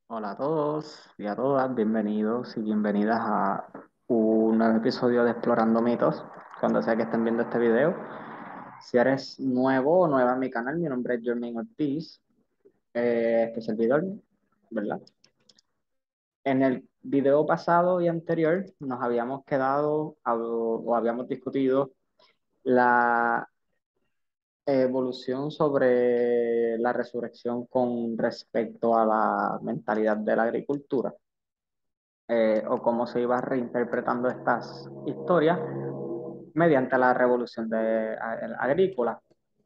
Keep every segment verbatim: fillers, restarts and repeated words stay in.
Hola a todos y a todas, bienvenidos y bienvenidas a un nuevo episodio de Explorando Mitos, cuando sea que estén viendo este video. Si eres nuevo o nueva en mi canal, mi nombre es Jermaine Ortiz, eh, este servidor, ¿verdad? En el video pasado y anterior nos habíamos quedado a- o habíamos discutido la evolución sobre la resurrección con respecto a la mentalidad de la agricultura. Eh, o cómo se iba reinterpretando estas historias mediante la revolución de, a- agrícola.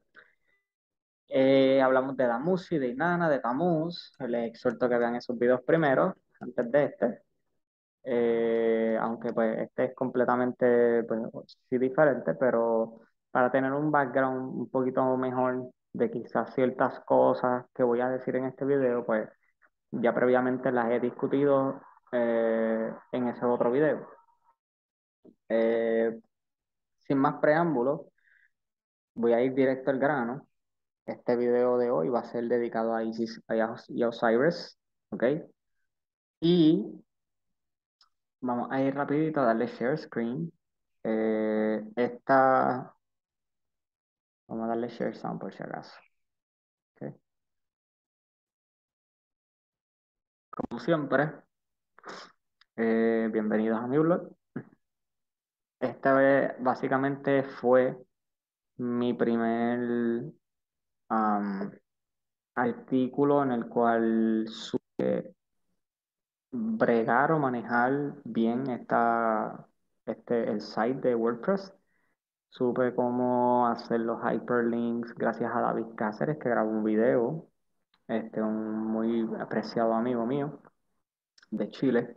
Eh, hablamos de Damusi, de Inanna, de Tamuz. Les exhorto que vean esos videos primero, antes de este. Eh, aunque pues este es completamente, pues, sí diferente, pero para tener un background un poquito mejor de quizás ciertas cosas que voy a decir en este video, pues ya previamente las he discutido eh, en ese otro video. Eh, Sin más preámbulos, voy a ir directo al grano. Este video de hoy va a ser dedicado a Isis y a y a Osiris, ¿ok? Y vamos a ir rapidito a darle share screen. Eh, esta, vamos a darle share sound por si acaso, ¿ok? Como siempre, eh, bienvenidos a mi blog. Esta vez básicamente fue mi primer um, artículo en el cual bregar o manejar bien esta, este, el site de WordPress. Supe cómo hacer los hyperlinks gracias a David Cáceres, que grabó un video, este, un muy apreciado amigo mío de Chile.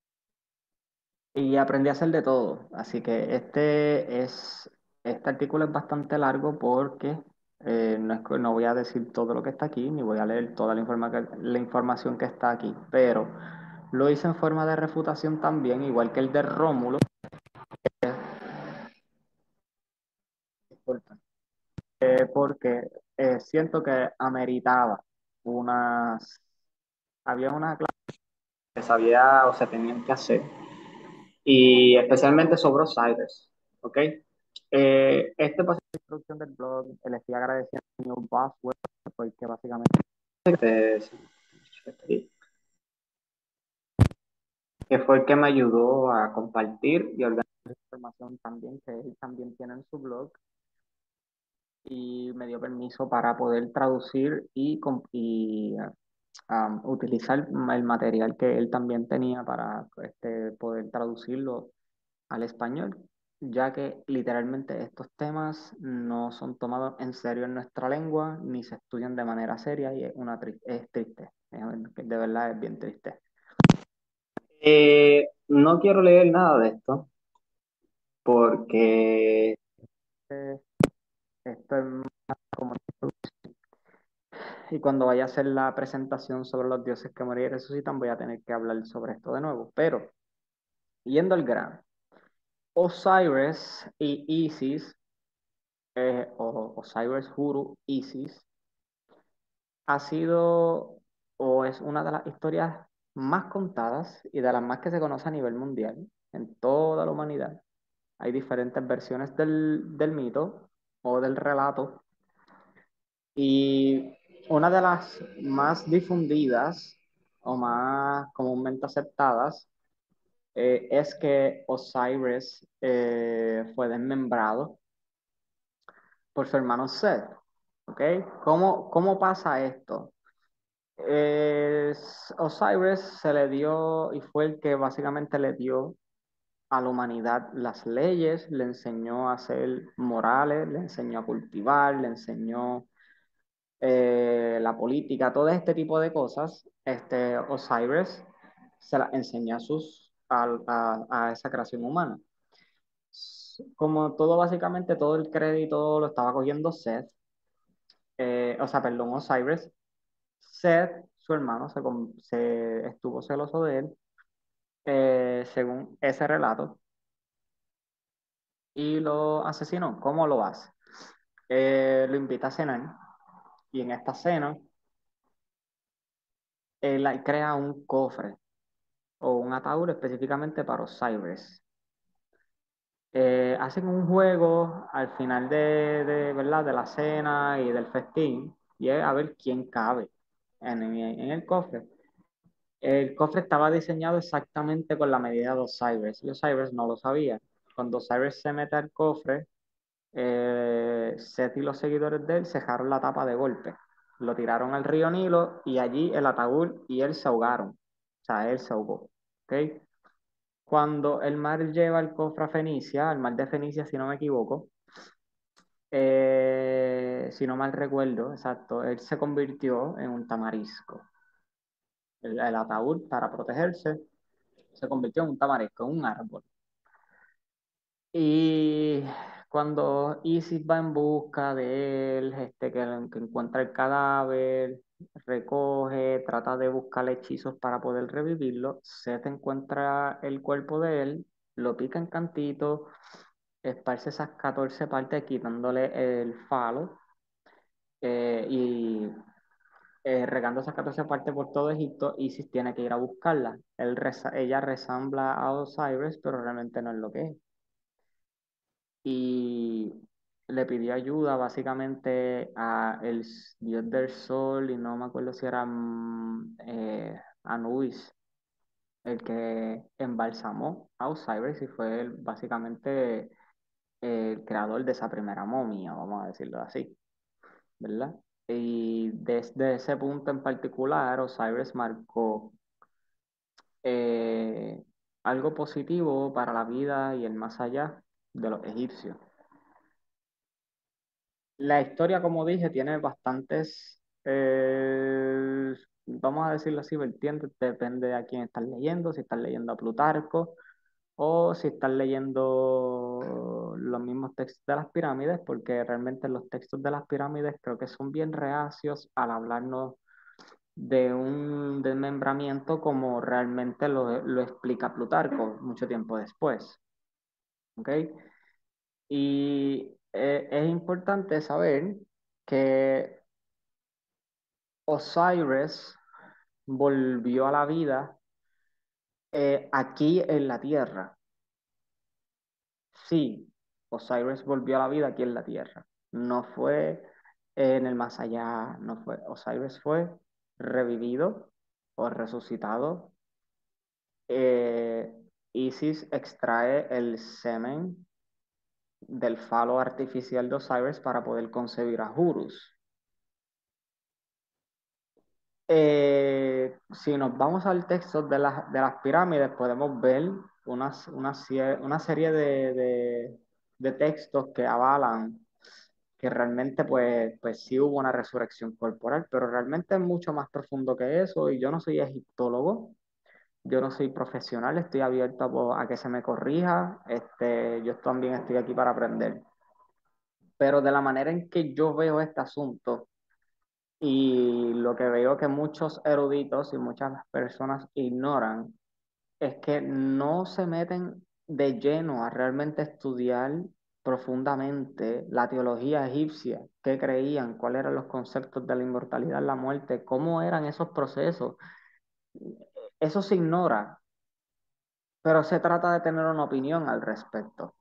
Y aprendí a hacer de todo. Así que este es, este artículo es bastante largo porque eh, no, es que- no voy a decir todo lo que está aquí, ni voy a leer toda la, informa- la información que está aquí, pero lo hice en forma de refutación también, igual que el de Rómulo. Disculpa. Eh, porque eh, siento que ameritaba unas, había una clase que sabía o se tenían que hacer, y especialmente sobre Osiris, ¿ok? Eh, este pasó la introducción del blog, eh, le estoy agradeciendo a New Boss Web, porque básicamente este, que fue el que me ayudó a compartir y organizar información también, que él también tiene en su blog, y me dio permiso para poder traducir y, y um, utilizar el material que él también tenía para este, poder traducirlo al español, ya que literalmente estos temas no son tomados en serio en nuestra lengua ni se estudian de manera seria y es, una tri- es triste, es- de verdad es bien triste. Eh, no quiero leer nada de esto porque eh, esto es más como... Y cuando vaya a hacer la presentación sobre los dioses que morían y resucitan, voy a tener que hablar sobre esto de nuevo. Pero, yendo al grano, Osiris y Isis, eh, o Osiris, Huru, Isis, ha sido o es una de las historias más contadas y de las más que se conoce a nivel mundial en toda la humanidad. Hay diferentes versiones del, del mito o del relato, y una de las más difundidas o más comúnmente aceptadas eh, es que Osiris eh, fue desmembrado por su hermano Seth. ¿Ok? ¿Cómo, cómo pasa esto? Es- Osiris se le dio y fue el que básicamente le dio a la humanidad las leyes, le enseñó a hacer morales, le enseñó a cultivar, le enseñó eh, la política, todo este tipo de cosas. Este Osiris se las enseñó a, sus, a, a, a esa creación humana. Como todo, básicamente todo el crédito lo estaba cogiendo Seth, eh, o sea, perdón, Osiris. Seth, su hermano, se, se estuvo celoso de él, eh, según ese relato, y lo asesinó. ¿Cómo lo hace? Eh, lo invita a cenar, y en esta cena él crea un cofre o un ataúd específicamente para Osiris. Eh, hacen un juego al final de, de, ¿verdad? de la cena y del festín, y es a ver quién cabe en, en- en el cofre. El cofre estaba diseñado exactamente con la medida de Osiris, y Osiris no lo sabía. Cuando Osiris se mete al cofre, eh, Seth y los seguidores de él cejaron la tapa de golpe. Lo tiraron al río Nilo y allí el ataúd y él se ahogaron. O sea, él se ahogó. ¿Ok? Cuando el mar lleva el cofre a Fenicia, al mar de Fenicia, si no me equivoco, eh, si no mal recuerdo, exacto, él se convirtió en un tamarisco. El, el ataúd, para protegerse, se convirtió en un tamarisco, en un árbol. Y cuando Isis va en busca de él, este, que, que encuentra el cadáver, recoge, trata de buscar hechizos para poder revivirlo, Seth encuentra el cuerpo de él, lo pica en cantitos, esparce esas catorce partes quitándole el falo eh, y eh, regando esas catorce partes por todo Egipto, Isis tiene que ir a buscarla. Él reza- ella resambla a Osiris, pero realmente no es lo que es. Y le pidió ayuda básicamente a el s- dios del sol, y no me acuerdo si era mm, eh, Anubis, el que embalsamó a Osiris y fue el- básicamente el creador de esa primera momia, vamos a decirlo así, ¿verdad? Y desde ese punto en particular, Osiris marcó eh, algo positivo para la vida y el más allá de los egipcios. La historia, como dije, tiene bastantes, eh, vamos a decirlo así, vertientes, depende de a quién estás leyendo, si estás leyendo a Plutarco o si estás leyendo los mismos textos de las pirámides, porque realmente los textos de las pirámides creo que son bien reacios al hablarnos de un desmembramiento como realmente lo, lo explica Plutarco mucho tiempo después. ¿Ok? Y eh, es importante saber que Osiris volvió a la vida eh, aquí en la Tierra. Sí, Osiris volvió a la vida aquí en la Tierra. No fue en el más allá, no fue. Osiris fue revivido o resucitado. Eh, Isis extrae el semen del falo artificial de Osiris para poder concebir a Horus. Eh, si nos vamos al texto de las, de las pirámides, podemos ver unas, una, cie- una serie de, de- de textos que avalan que realmente pues, pues sí hubo una resurrección corporal, pero realmente es mucho más profundo que eso y yo no soy egiptólogo, yo no soy profesional, estoy abierto a, po- a que se me corrija, este, yo también estoy aquí para aprender, pero de la manera en que yo veo este asunto, y lo que veo que muchos eruditos y muchas personas ignoran es que no se meten de lleno a realmente estudiar profundamente la teología egipcia, qué creían, cuáles eran los conceptos de la inmortalidad, la muerte, cómo eran esos procesos. Eso se ignora, pero se trata de tener una opinión al respecto.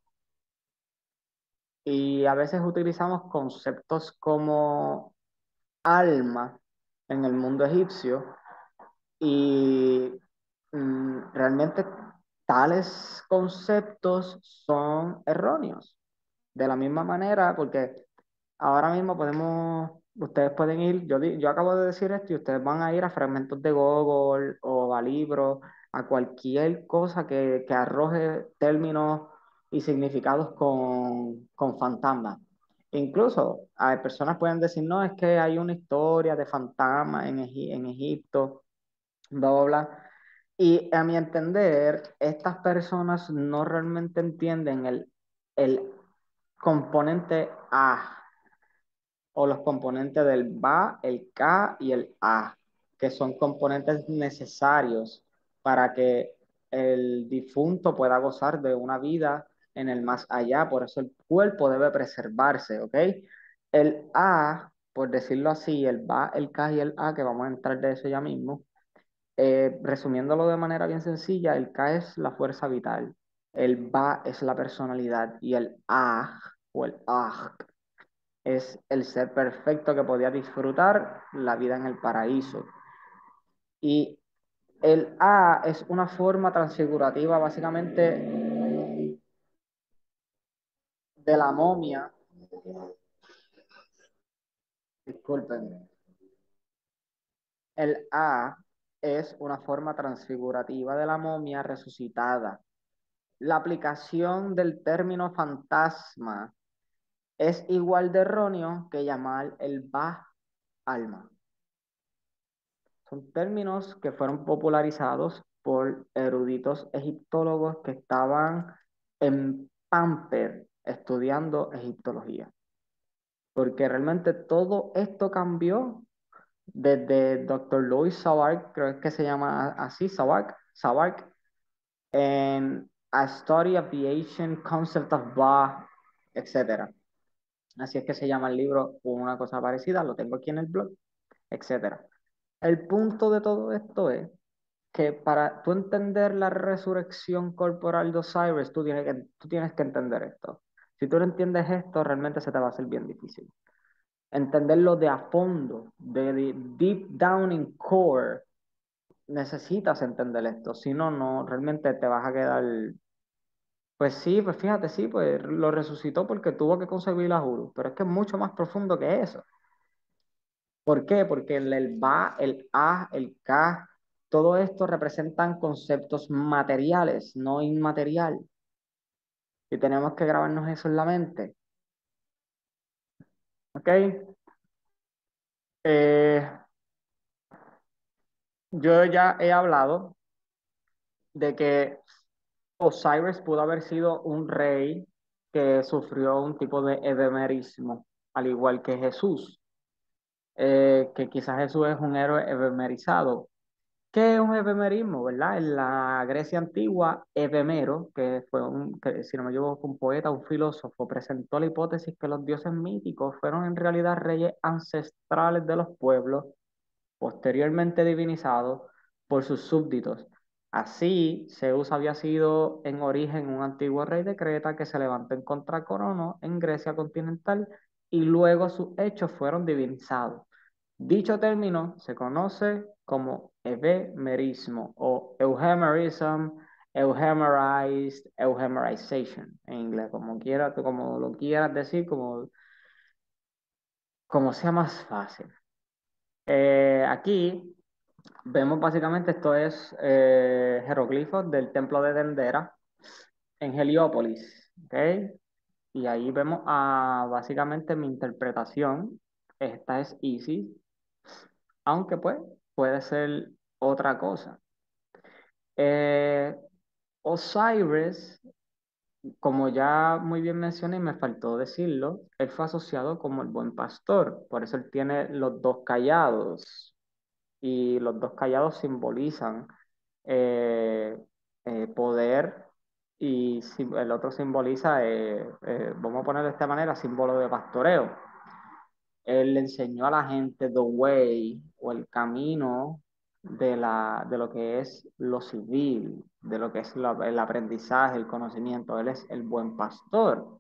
Y a veces utilizamos conceptos como alma en el mundo egipcio. Y mm, realmente tales conceptos son erróneos. De la misma manera, porque ahora mismo podemos, ustedes pueden ir, yo, di- yo acabo de decir esto y ustedes van a ir a fragmentos de Google o a libros, a cualquier cosa que, que arroje términos y significados con, con fantasma. Incluso hay personas pueden decir, no, es que hay una historia de fantasmas en, Egi- en Egipto, bla, bla, bla. Y a mi entender, estas personas no realmente entienden el, el componente A o los componentes del ba, el ka y el a, que son componentes necesarios para que el difunto pueda gozar de una vida en el más allá. Por eso el cuerpo debe preservarse, ¿ok? El a, por decirlo así, el ba, el ka y el a, que vamos a entrar de eso ya mismo, Eh, resumiéndolo de manera bien sencilla, el Ka es la fuerza vital, el Ba es la personalidad y el Aj o el Aj es el ser perfecto que podía disfrutar la vida en el paraíso. Y el A es una forma transfigurativa básicamente de la momia. Disculpen. El A es una forma transfigurativa de la momia resucitada. La aplicación del término fantasma es igual de erróneo que llamar el Ba alma. Son términos que fueron popularizados por eruditos egiptólogos que estaban en Pamper estudiando egiptología. Porque realmente todo esto cambió desde doctor Louis Savark, creo que se llama así, Savark, Savark, en A Study of the Ancient Concept of Ba, etcétera. Así es que se llama el libro, o una cosa parecida, lo tengo aquí en el blog, etcétera. El punto de todo esto es que para tú entender la resurrección corporal de Osiris, tú tienes que, tú tienes que entender esto. Si tú no entiendes esto, realmente se te va a hacer bien difícil. Entenderlo de a fondo, de, de deep down in core, necesitas entender esto. Si no, no, realmente te vas a quedar. Pues sí, pues fíjate, sí, pues lo resucitó porque tuvo que concebir a Horus, pero es que es mucho más profundo que eso. ¿Por qué? Porque el, el Ba, el A, el Ka, todo esto representan conceptos materiales, no inmaterial. Y tenemos que grabarnos eso en la mente. ¿Ok? Eh, yo ya he hablado de que Osiris pudo haber sido un rey que sufrió un tipo de ebemerismo, al igual que Jesús. Eh, que quizás Jesús es un héroe ebemerizado. ¿Qué es un efemerismo, verdad? En la Grecia antigua, Efemero, que fue un, que, si no me equivoco, fue un poeta, un filósofo, presentó la hipótesis que los dioses míticos fueron en realidad reyes ancestrales de los pueblos, posteriormente divinizados por sus súbditos. Así, Zeus había sido en origen un antiguo rey de Creta que se levantó en contra Crono en Grecia continental y luego sus hechos fueron divinizados. Dicho término se conoce como euhemerismo o euhemerism, euhemerized, euhemerization en inglés, como quiera, como lo quieras decir, como, como sea más fácil. Eh, aquí vemos básicamente, esto es eh, jeroglifos del templo de Dendera en Heliópolis, ¿ok? Y ahí vemos a, básicamente mi interpretación, esta es Isis, aunque pues puede ser otra cosa. Eh, Osiris, como ya muy bien mencioné y me faltó decirlo, él fue asociado como el buen pastor, por eso él tiene los dos callados y los dos callados simbolizan eh, eh, poder y sim- el otro simboliza, eh, eh, vamos a ponerlo de esta manera, símbolo de pastoreo. Él le enseñó a la gente the way o el camino de, la, de lo que es lo civil, de lo que es la- el aprendizaje, el conocimiento. Él es el buen pastor.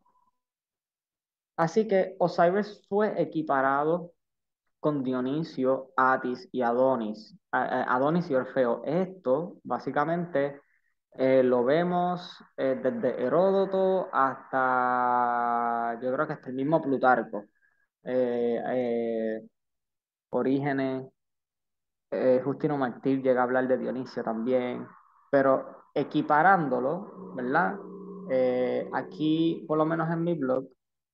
Así que Osiris fue equiparado con Dionisio, Atis y Adonis, a- a- Adonis y Orfeo. Esto básicamente eh, lo vemos eh, desde Heródoto hasta, yo creo que hasta el mismo Plutarco. Eh, eh, Orígenes, eh, Justino Martir llega a hablar de Dionisio también, pero equiparándolo, ¿verdad? Eh, aquí, por lo menos en mi blog,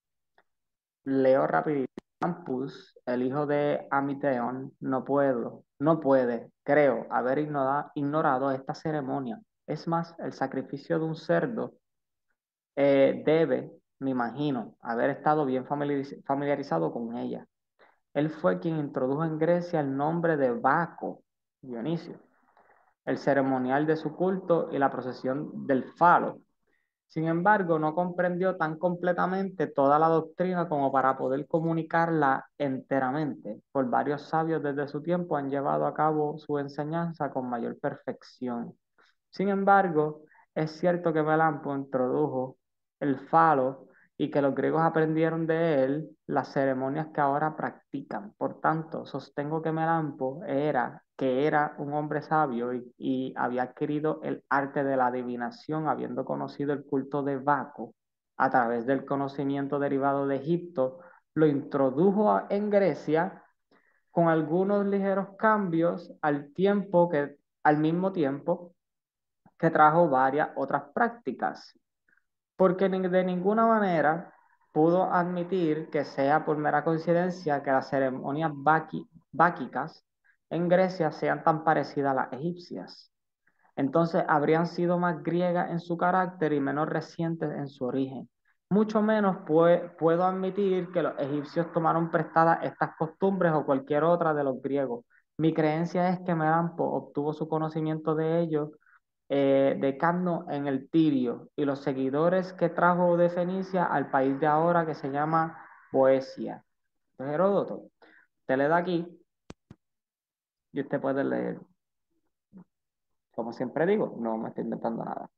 leo rapidito. Campus, el hijo de Amiteón, no puedo, no puede, creo, haber ignora- ignorado esta ceremonia. Es más, el sacrificio de un cerdo eh, debe, me imagino, haber estado bien familiariz- familiarizado con ella. Él fue quien introdujo en Grecia el nombre de Baco, Dionisio, el ceremonial de su culto y la procesión del falo. Sin embargo, no comprendió tan completamente toda la doctrina como para poder comunicarla enteramente. Por varios sabios desde su tiempo han llevado a cabo su enseñanza con mayor perfección. Sin embargo, es cierto que Melampo introdujo el falo y que los griegos aprendieron de él las ceremonias que ahora practican. Por tanto, sostengo que Melampo era, que era un hombre sabio y, y había adquirido el arte de la adivinación, habiendo conocido el culto de Baco a través del conocimiento derivado de Egipto, lo introdujo a- en Grecia con algunos ligeros cambios al tiempo que, al mismo tiempo que trajo varias otras prácticas, porque de ninguna manera pudo admitir que sea por mera coincidencia que las ceremonias báquicas en Grecia sean tan parecidas a las egipcias. Entonces habrían sido más griegas en su carácter y menos recientes en su origen. Mucho menos pue puedo admitir que los egipcios tomaron prestadas estas costumbres o cualquier otra de los griegos. Mi creencia es que Melampo obtuvo su conocimiento de ellos eh, de Cadmo en el Tirio y los seguidores que trajo de Fenicia al país de ahora que se llama Boecia. Entonces, Heródoto, te le da aquí y usted puede leer. Como siempre digo, no me estoy inventando nada.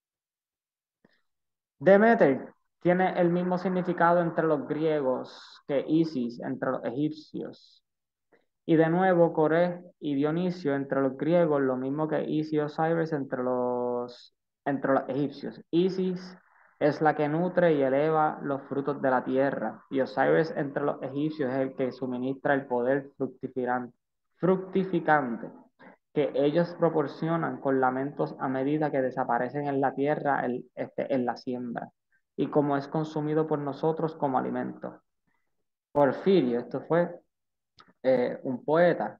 Demeter tiene el mismo significado entre los griegos que Isis entre los egipcios. Y de nuevo, Coré y Dionisio entre los griegos, lo mismo que Isis y Osiris entre los, entre los egipcios. Isis es la que nutre y eleva los frutos de la tierra, y Osiris entre los egipcios es el que suministra el poder fructificante que ellos proporcionan con lamentos a medida que desaparecen en la tierra el, este, en la siembra, y como es consumido por nosotros como alimento. Porfirio, esto fue eh, un poeta.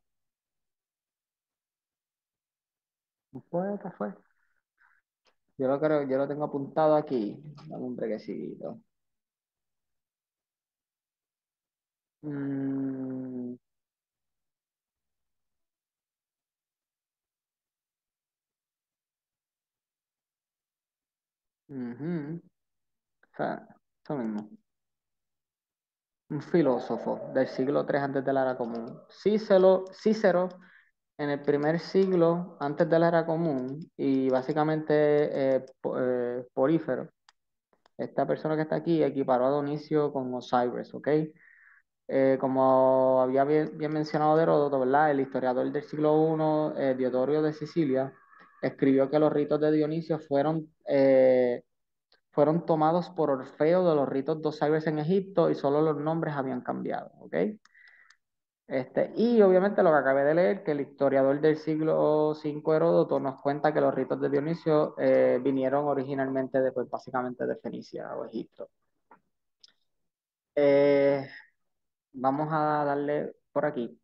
Un poeta fue. Yo lo creo, yo lo tengo apuntado aquí. Dame un brequecito. Mm, ujú. O sea, eso mismo. Un filósofo del siglo tres antes de la era común. Cícero, Cícero en el primer siglo antes de la era común y básicamente eh, po- eh, Porífero. Esta persona que está aquí equiparó a Dionisio con Osiris, ¿ok? Eh, como había bien, bien mencionado de Heródoto, ¿verdad? El historiador del siglo primero, eh, Diodorio de Sicilia, escribió que los ritos de Dionisio fueron, eh, fueron tomados por Orfeo de los ritos de Osiris en Egipto y solo los nombres habían cambiado, ¿ok? Este, y obviamente lo que acabé de leer, que el historiador del siglo cinco Heródoto nos cuenta que los ritos de Dionisio eh, vinieron originalmente de, pues, básicamente de Fenicia o Egipto. Eh, Vamos a darle por aquí,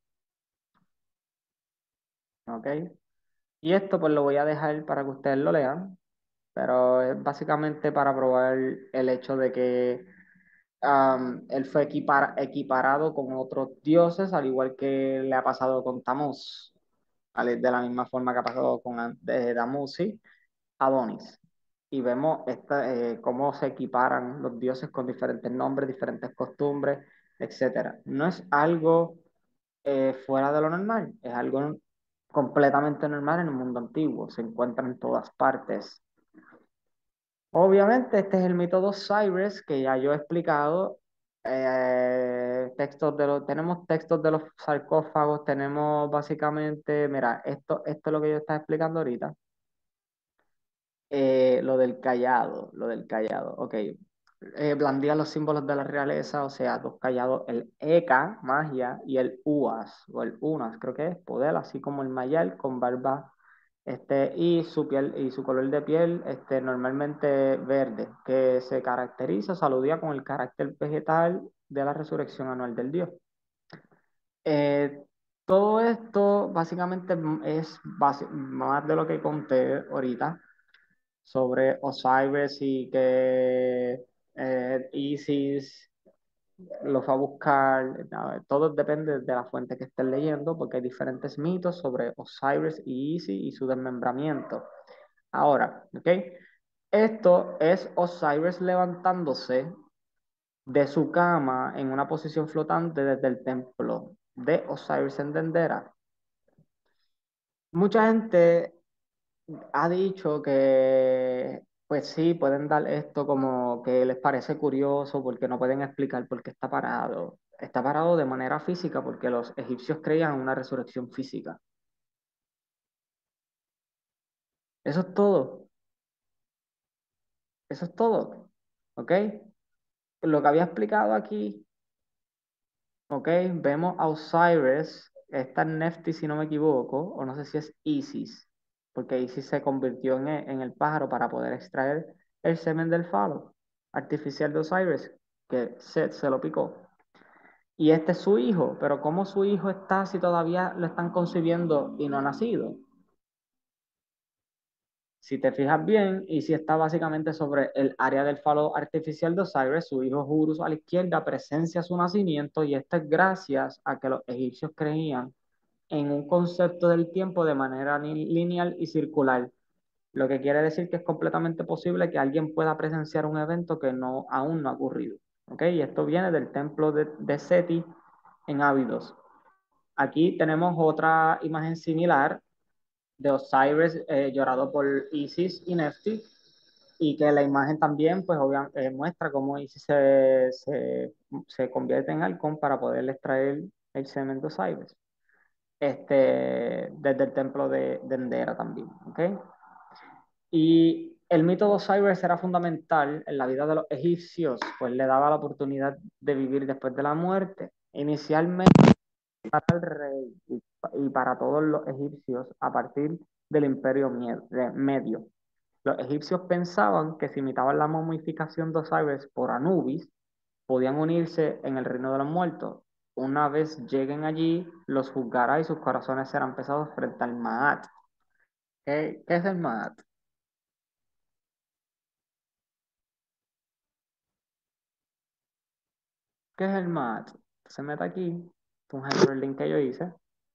¿ok? Y esto pues lo voy a dejar para que ustedes lo lean, pero es básicamente para probar el hecho de que um, él fue equipar- equiparado con otros dioses, al igual que le ha pasado con Tamuz, ¿vale? De la misma forma que ha pasado con An- de Damuzi, Adonis. Y vemos esta, eh, cómo se equiparan los dioses con diferentes nombres, diferentes costumbres, etcétera. No es algo eh, fuera de lo normal, es algo completamente normal en el mundo antiguo, se encuentra en todas partes. Obviamente, este es el mito de Osiris que ya yo he explicado. Eh, textos de los, tenemos textos de los sarcófagos, tenemos básicamente, mira, esto, esto es lo que yo estaba explicando ahorita. Eh, lo del callado, lo del callado, ok. Eh, blandía los símbolos de la realeza, o sea, dos callados, el Eka, magia, y el Uas, o el Unas, creo que es poder, así como el Mayal con barba, este, y su piel, y su color de piel, este, normalmente verde, que se caracteriza, saludía con el carácter vegetal de la resurrección anual del dios. Eh, Todo esto básicamente es basi- más de lo que conté ahorita sobre Osiris y que eh, Isis lo fue a buscar. No, todo depende de la fuente que estén leyendo, porque hay diferentes mitos sobre Osiris y Isis y su desmembramiento. Ahora, ¿ok? Esto es Osiris levantándose de su cama en una posición flotante desde el templo de Osiris en Dendera. Mucha gente ha dicho que, pues sí, pueden dar esto como que les parece curioso porque no pueden explicar por qué está parado. Está parado de manera física porque los egipcios creían en una resurrección física. Eso es todo. Eso es todo. ¿Ok? Lo que había explicado aquí, ¿ok? Vemos a Osiris, esta Nefti si no me equivoco, o no sé si es Isis, porque Isis se convirtió en el, en el pájaro para poder extraer el semen del falo artificial de Osiris, que Seth se lo picó. Y este es su hijo, pero ¿cómo su hijo está si todavía lo están concibiendo y no ha nacido? Si te fijas bien, y si está básicamente sobre el área del falo artificial de Osiris, su hijo Horus a la izquierda presencia su nacimiento y esto es gracias a que los egipcios creían en un concepto del tiempo de manera lineal y circular, lo que quiere decir que es completamente posible que alguien pueda presenciar un evento que no, aún no ha ocurrido. ¿Ok? Y esto viene del templo de, de Seti en Abidos. Aquí tenemos otra imagen similar de Osiris eh, llorado por Isis y Nefti, y que la imagen también pues obviamente eh, muestra cómo Isis se, se, se convierte en halcón para poder extraer el semen de Osiris este, desde el templo de, de Endera también. ¿Okay? Y el mito de Osiris era fundamental en la vida de los egipcios, pues le daba la oportunidad de vivir después de la muerte. Inicialmente para el rey y, y para todos los egipcios a partir del imperio medio. Los egipcios pensaban que si imitaban la momificación de Osiris por Anubis, podían unirse en el reino de los muertos. Una vez lleguen allí, los juzgará y sus corazones serán pesados frente al Maat. ¿Qué, qué es el Maat? ¿Qué es el Maat? Se mete aquí, un hyperlink que yo hice.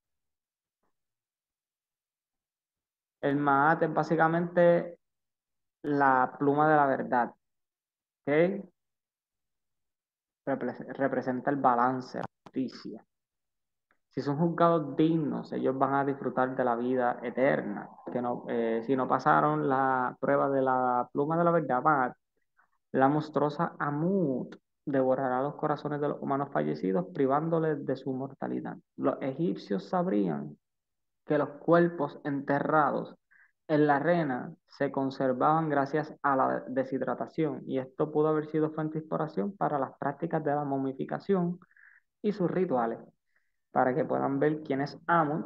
El Maat es básicamente la pluma de la verdad. ¿Ok? Repre- representa el balance, la justicia. Si son juzgados dignos, ellos van a disfrutar de la vida eterna. Que no, eh, si no pasaron la prueba de la pluma de la verdad, van la monstruosa Amut devorará los corazones de los humanos fallecidos, privándoles de su mortalidad. Los egipcios sabrían que los cuerpos enterrados en la arena se conservaban gracias a la deshidratación, y esto pudo haber sido fuente de inspiración para las prácticas de la momificación y sus rituales, para que puedan ver quién es Amut.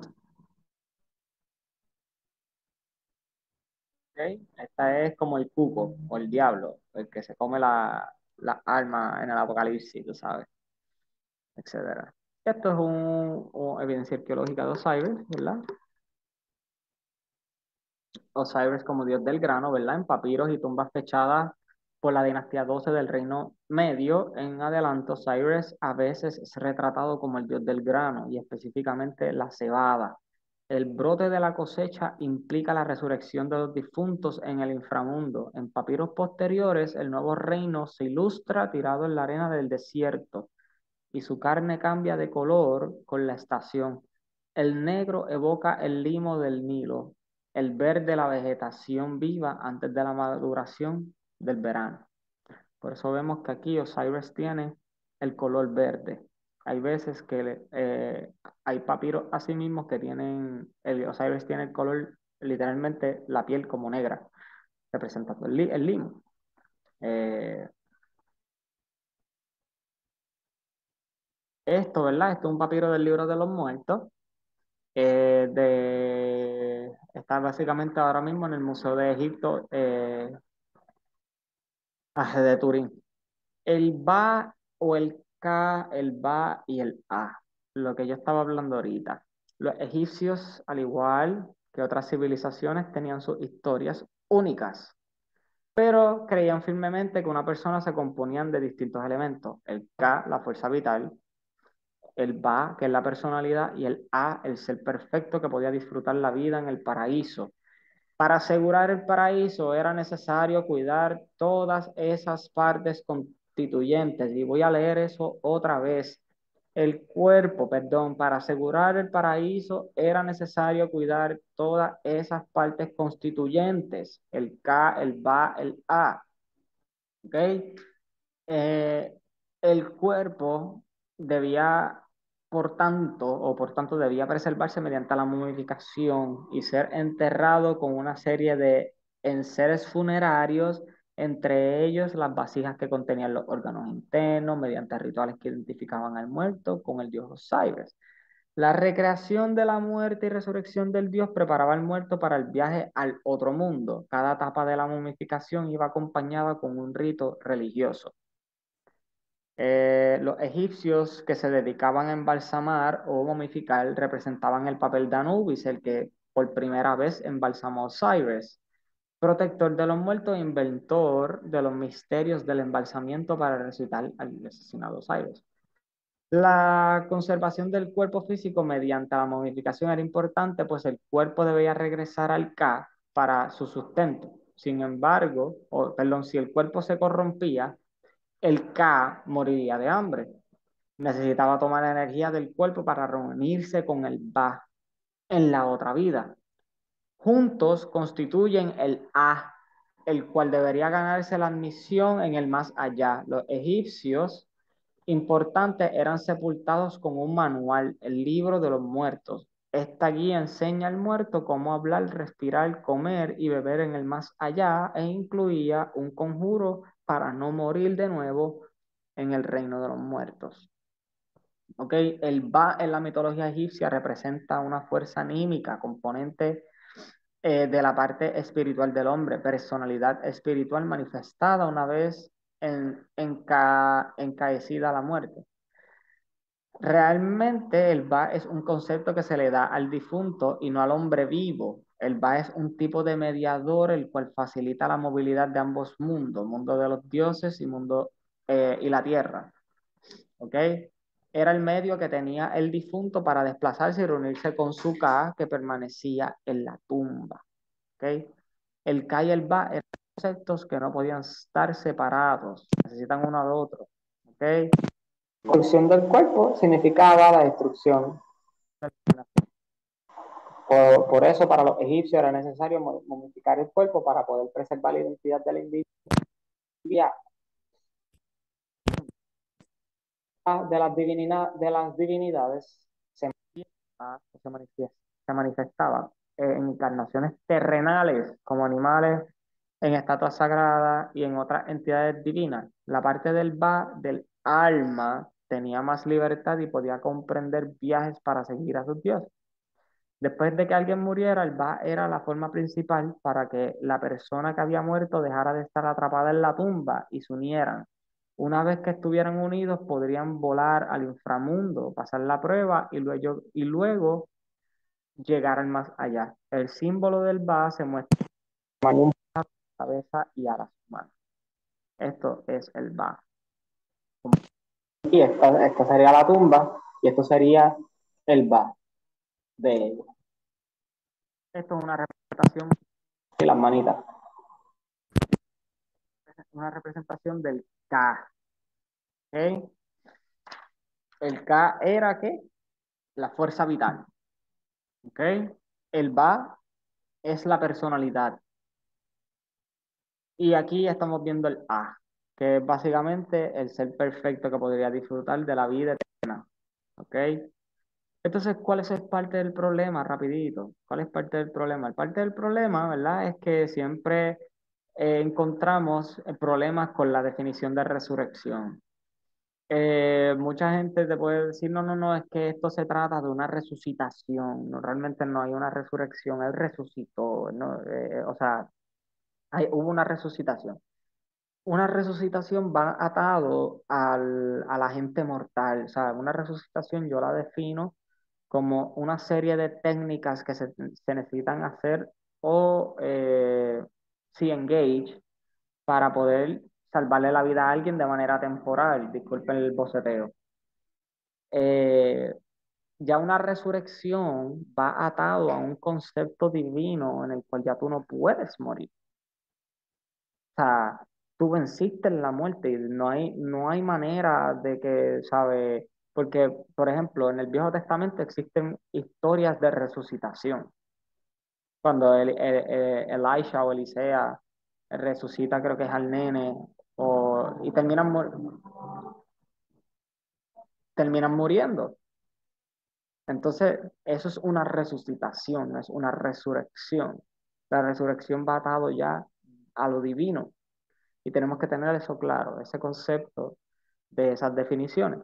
¿Okay? Esta es como el cuco o el diablo, el que se come la, la alma en el apocalipsis, tú sabes, etcétera. Esto es un, un evidencia arqueológica de Osiris, ¿verdad? Osiris como dios del grano, ¿verdad? En papiros y tumbas fechadas por la dinastía doce del Reino Medio en adelante, Osiris a veces es retratado como el dios del grano y específicamente la cebada. El brote de la cosecha implica la resurrección de los difuntos en el inframundo. En papiros posteriores, el nuevo reino se ilustra tirado en la arena del desierto y su carne cambia de color con la estación. El negro evoca el limo del Nilo, el verde la vegetación viva antes de la maduración del verano. Por eso vemos que aquí Osiris tiene el color verde. Hay veces que eh, hay papiros así mismos que tienen, el Osiris tiene el color, literalmente la piel como negra, representando el, li el limo. Eh, esto, ¿verdad? Esto es un papiro del libro de los muertos. Eh, de, está básicamente ahora mismo en el Museo de Egipto eh, ah, de Turín. El Ba o el Ka, el Ba y el A, lo que yo estaba hablando ahorita. Los egipcios, al igual que otras civilizaciones, tenían sus historias únicas, pero creían firmemente que una persona se componían de distintos elementos. El Ka, la fuerza vital, el Ba, que es la personalidad, y el A, el ser perfecto que podía disfrutar la vida en el paraíso. Para asegurar el paraíso era necesario cuidar todas esas partes constituyentes. Y voy a leer eso otra vez. El cuerpo, perdón, para asegurar el paraíso era necesario cuidar todas esas partes constituyentes. El K, el ba, el A. ¿Ok? Eh, el cuerpo debía, por tanto, o por tanto debía preservarse mediante la momificación y ser enterrado con una serie de enseres funerarios, entre ellos las vasijas que contenían los órganos internos, mediante rituales que identificaban al muerto con el dios Osiris. La recreación de la muerte y resurrección del dios preparaba al muerto para el viaje al otro mundo. Cada etapa de la momificación iba acompañada con un rito religioso. Eh, los egipcios que se dedicaban a embalsamar o momificar representaban el papel de Anubis, el que por primera vez embalsamó a Osiris, protector de los muertos e inventor de los misterios del embalsamiento para resucitar al asesinado Osiris. La conservación del cuerpo físico mediante la momificación era importante, pues el cuerpo debía regresar al Ka para su sustento. Sin embargo, o, perdón, si el cuerpo se corrompía, el Ka moriría de hambre. Necesitaba tomar energía del cuerpo para reunirse con el Ba en la otra vida. Juntos constituyen el A, el cual debería ganarse la admisión en el más allá. Los egipcios importantes eran sepultados con un manual, el libro de los muertos. Esta guía enseña al muerto cómo hablar, respirar, comer y beber en el más allá e incluía un conjuro para no morir de nuevo en el reino de los muertos. ¿Ok? El Ba en la mitología egipcia representa una fuerza anímica, componente eh, de la parte espiritual del hombre, personalidad espiritual manifestada una vez en, enca, encaecida la muerte. Realmente el Ba es un concepto que se le da al difunto y no al hombre vivo. El Ba es un tipo de mediador el cual facilita la movilidad de ambos mundos, mundo de los dioses y mundo eh, y la tierra. ¿Ok? Era el medio que tenía el difunto para desplazarse y reunirse con su Ka que permanecía en la tumba. ¿Ok? El Ka y el Ba eran conceptos que no podían estar separados, necesitan uno al otro. ¿Ok? La destrucción del cuerpo significaba la destrucción. Por, por eso, para los egipcios era necesario momificar el cuerpo para poder preservar la identidad del individuo de las, divinidad, de las divinidades se, se, manifiesta, se manifestaban eh, en encarnaciones terrenales como animales, en estatuas sagradas y en otras entidades divinas. La parte del Ba, del alma, tenía más libertad y podía comprender viajes para seguir a sus dioses. Después de que alguien muriera, el Ba era la forma principal para que la persona que había muerto dejara de estar atrapada en la tumba y se unieran. Una vez que estuvieran unidos, podrían volar al inframundo, pasar la prueba y luego, y luego llegar al más allá. El símbolo del Ba se muestra en la cabeza y alas humanas. Esto es el Ba. Y esta, esta sería la tumba y esto sería el Ba de ellos. Esto es una representación de las manitas. Una representación del Ka. ¿Okay? El Ka era ¿qué? La fuerza vital. ¿Okay? El Ba es la personalidad. Y aquí estamos viendo el A, que es básicamente el ser perfecto que podría disfrutar de la vida eterna. ¿Ok? Entonces, ¿cuál es parte del problema? Rapidito. ¿Cuál es parte del problema? El parte del problema, ¿verdad? Es que siempre eh, encontramos problemas con la definición de resurrección. Eh, mucha gente te puede decir, no, no, no, es que esto se trata de una resucitación. No, realmente no hay una resurrección, él resucitó, ¿no? Eh, o sea, hay, hubo una resucitación. Una resucitación va atado al, a la gente mortal. O sea, una resucitación yo la defino como una serie de técnicas que se, se necesitan hacer o, eh, sí, engage para poder salvarle la vida a alguien de manera temporal. Disculpen el boceteo. Eh, Ya una resurrección va atado a un concepto divino en el cual ya tú no puedes morir. O sea, tú venciste en la muerte y no hay, no hay manera de que, ¿sabe? Porque, por ejemplo, en el Viejo Testamento existen historias de resucitación. Cuando el, el- el- Elisha o Elisea resucita, creo que es al nene, o, y terminan, mu- terminan muriendo. Entonces, eso es una resucitación, no es una resurrección. La resurrección va atado ya a lo divino y tenemos que tener eso claro, ese concepto de esas definiciones.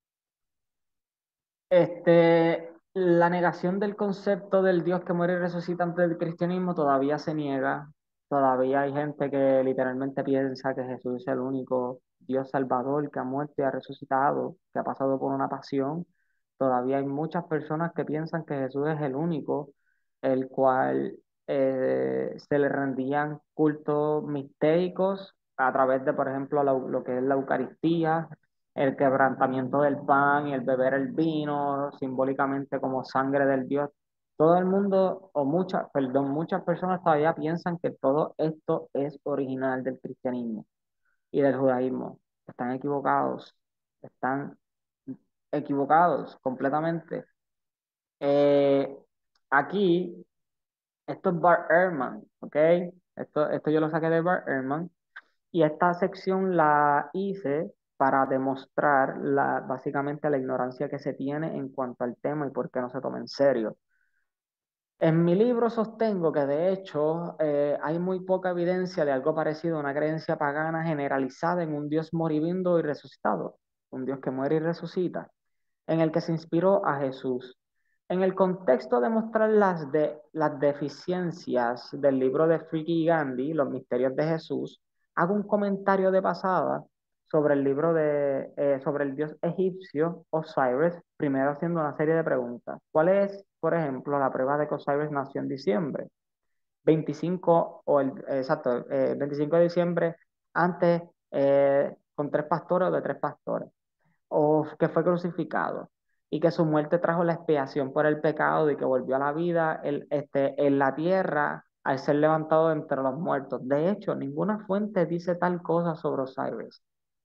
Este, la negación del concepto del Dios que muere y resucita antes del cristianismo todavía se niega. Todavía hay gente que literalmente piensa que Jesús es el único Dios salvador que ha muerto y ha resucitado, que ha pasado por una pasión. Todavía hay muchas personas que piensan que Jesús es el único, el cual eh, se le rendían cultos mistéricos a través de, por ejemplo, la- lo que es la Eucaristía, el quebrantamiento del pan y el beber el vino, simbólicamente como sangre del Dios. Todo el mundo, o muchas, perdón, muchas personas todavía piensan que todo esto es original del cristianismo y del judaísmo. Están equivocados, están equivocados completamente. Eh, Aquí, esto es Bart Ehrman, ¿ok? Esto, esto yo lo saqué de Bart Ehrman. Y esta sección la hice para demostrar la, básicamente la ignorancia que se tiene en cuanto al tema y por qué no se toma en serio. En mi libro sostengo que de hecho eh, hay muy poca evidencia de algo parecido a una creencia pagana generalizada en un Dios moribundo y resucitado, un Dios que muere y resucita en el que se inspiró a Jesús. En el contexto de mostrar las, de, las deficiencias del libro de Friki y Gandhi, Los Misterios de Jesús, hago un comentario de pasada sobre el libro de, eh, sobre el dios egipcio Osiris, primero haciendo una serie de preguntas. ¿Cuál es, por ejemplo, la prueba de que Osiris nació en diciembre? veinticinco, o el, exacto, eh, veinticinco de diciembre, antes eh, con tres pastores o de tres pastores o que fue crucificado y que su muerte trajo la expiación por el pecado y que volvió a la vida el, este, en la tierra al ser levantado de entre los muertos. De hecho, ninguna fuente dice tal cosa sobre Osiris.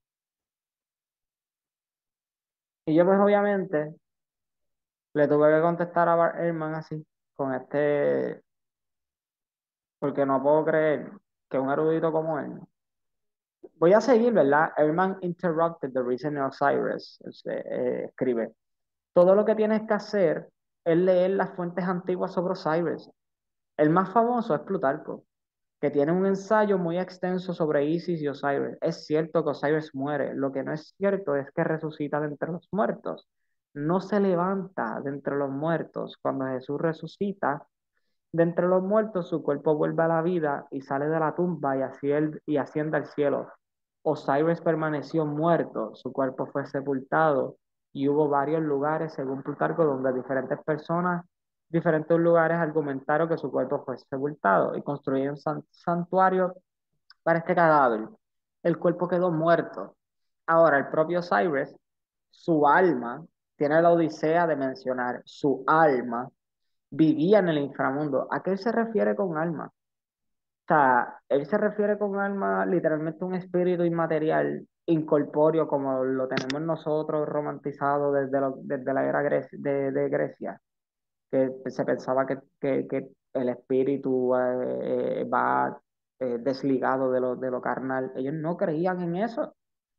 Y yo pues obviamente le tuve que contestar a Bart Ehrman así, con este, porque no puedo creer que un erudito como él. Voy a seguir, ¿verdad? Ehrman interrupted the reason Osiris, eh, eh, escribe. Todo lo que tienes que hacer es leer las fuentes antiguas sobre Osiris. El más famoso es Plutarco, que tiene un ensayo muy extenso sobre Isis y Osiris. Es cierto que Osiris muere, lo que no es cierto es que resucita de entre los muertos. No se levanta de entre los muertos. Cuando Jesús resucita de entre los muertos, su cuerpo vuelve a la vida y sale de la tumba y, así él, y asciende al cielo. Osiris permaneció muerto, su cuerpo fue sepultado y hubo varios lugares, según Plutarco, donde diferentes personas, diferentes lugares argumentaron que su cuerpo fue sepultado y construyeron san- santuarios para este cadáver. El cuerpo quedó muerto. Ahora, el propio Osiris, su alma, tiene la odisea de mencionar su alma vivía en el inframundo. ¿A qué él se refiere con alma? O sea, él se refiere con alma literalmente a un espíritu inmaterial, incorpóreo, como lo tenemos nosotros romantizado desde, lo- desde la era Gre- de, de Grecia, que se pensaba que, que- que el espíritu eh, eh, va eh, desligado de lo, de lo carnal. Ellos no creían en eso,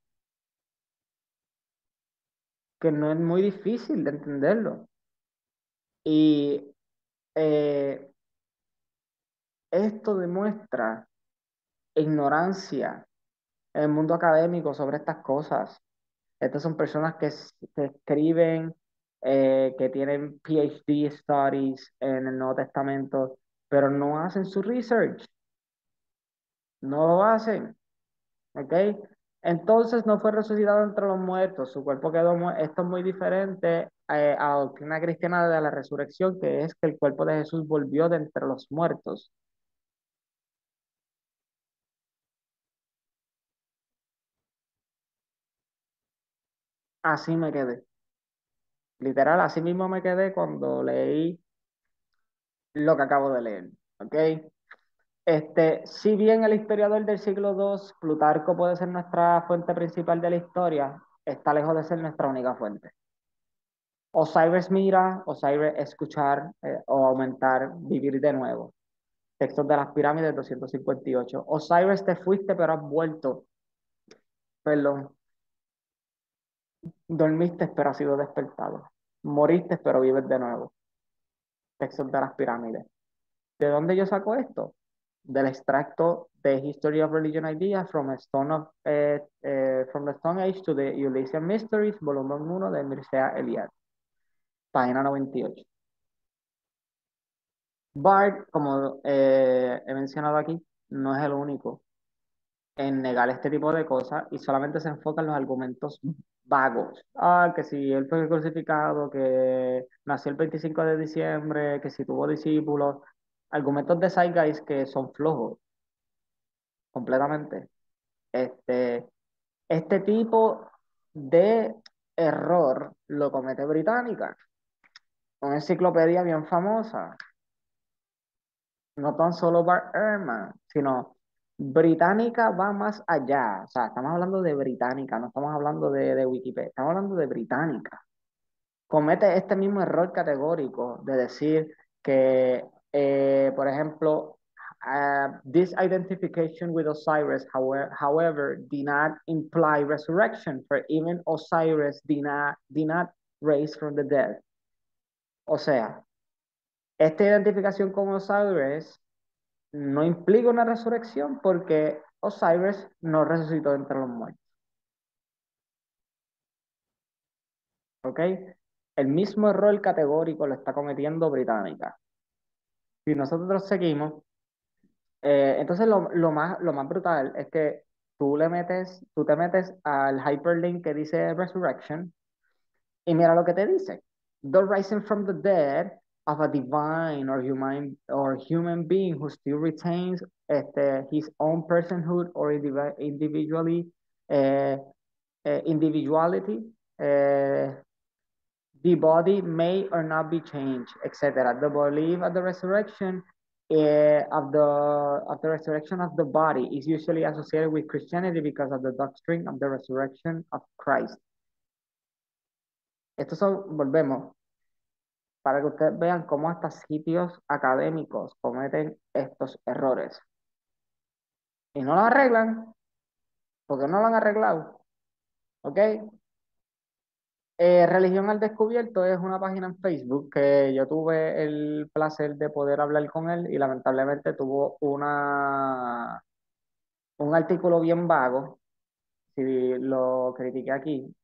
que no es muy difícil de entenderlo. Y eh, esto demuestra ignorancia en el mundo académico sobre estas cosas. Estas son personas que, s- que escriben, eh, que tienen PhD studies en el Nuevo Testamento, pero no hacen su research, no lo hacen, ¿ok? Entonces no fue resucitado entre los muertos, su cuerpo quedó muerto. Esto es muy diferente eh, a la doctrina cristiana de la resurrección, que es que el cuerpo de Jesús volvió de entre los muertos. Así me quedé. Literal, así mismo me quedé cuando leí lo que acabo de leer, ¿ok? Este, si bien el historiador del siglo dos, Plutarco puede ser nuestra fuente principal de la historia, está lejos de ser nuestra única fuente. Osiris mira, Osiris escuchar eh, o aumentar, vivir de nuevo. Textos de las pirámides doscientos cincuenta y ocho. Osiris, te fuiste pero has vuelto. Perdón. Dormiste pero has sido despertado. Moriste pero vives de nuevo. Textos de las pirámides. ¿De dónde yo saco esto? Del extracto de History of Religion Ideas from, a Stone of, eh, eh, from the Stone Age to the Elysian Mysteries, volumen uno de Mircea Eliade, página noventa y ocho. Bart, como eh, he mencionado aquí, no es el único en negar este tipo de cosas y solamente se enfoca en los argumentos vagos. Ah, que si él fue crucificado, que nació el veinticinco de diciembre, que si tuvo discípulos, argumentos de Zeitgeist que son flojos completamente. Este, este tipo de error lo comete Británica, una enciclopedia bien famosa, no tan solo Bart Ehrman, sino Británica va más allá. O sea, estamos hablando de Británica, no estamos hablando de, de Wikipedia, estamos hablando de Británica. Comete este mismo error categórico de decir que, eh, por ejemplo, uh, this identification with Osiris, however, however, did not imply resurrection, for even Osiris did not, did not raise from the dead. O sea, esta identificación con Osiris no implica una resurrección porque Osiris no resucitó entre los muertos. ¿Ok? El mismo error categórico lo está cometiendo Británica. Si nosotros seguimos, eh, entonces lo, lo más, lo más brutal es que tú le metes, tú te metes al hyperlink que dice Resurrection y mira lo que te dice. The rising from the dead of a divine or human or human being who still retains este, his own personhood or indivi- individually eh, eh, individuality. eh, the body may or not be changed, et cetera. The belief of the resurrection uh, of the of the resurrection of the body is usually associated with Christianity because of the doctrine of the resurrection of Christ. Estos son, volvemos, para que ustedes vean cómo hasta sitios académicos cometen estos errores. Y no lo arreglan, porque no lo han arreglado. ¿Ok? Eh, Religión al Descubierto es una página en Facebook que yo tuve el placer de poder hablar con él y lamentablemente tuvo una, un artículo bien vago, si lo critiqué aquí,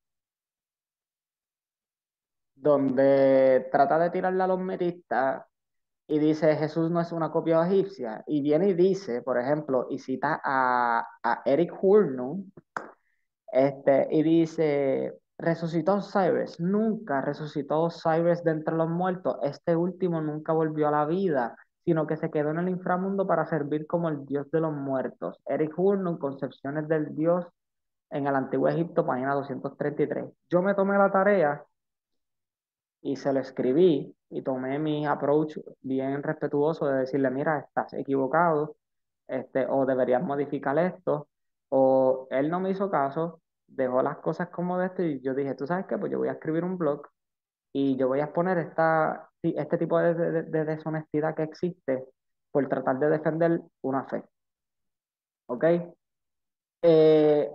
donde trata de tirarle a los metistas y dice Jesús no es una copia egipcia y viene y dice, por ejemplo, y cita a, a Eric Hurnum. Este, y dice, resucitó Osiris, nunca resucitó Osiris de entre los muertos, este último nunca volvió a la vida, sino que se quedó en el inframundo para servir como el dios de los muertos. Eric Hurnum, Concepciones del Dios en el Antiguo Egipto, página doscientos treinta y tres. Yo me tomé la tarea y se lo escribí y tomé mi approach bien respetuoso de decirle, mira, estás equivocado, este, o deberías modificar esto, o él no me hizo caso, dejó las cosas como de esto y yo dije, ¿tú sabes qué? Pues yo voy a escribir un blog y yo voy a exponer esta, sí, este tipo de, de- de deshonestidad que existe por tratar de defender una fe, ¿ok? Eh,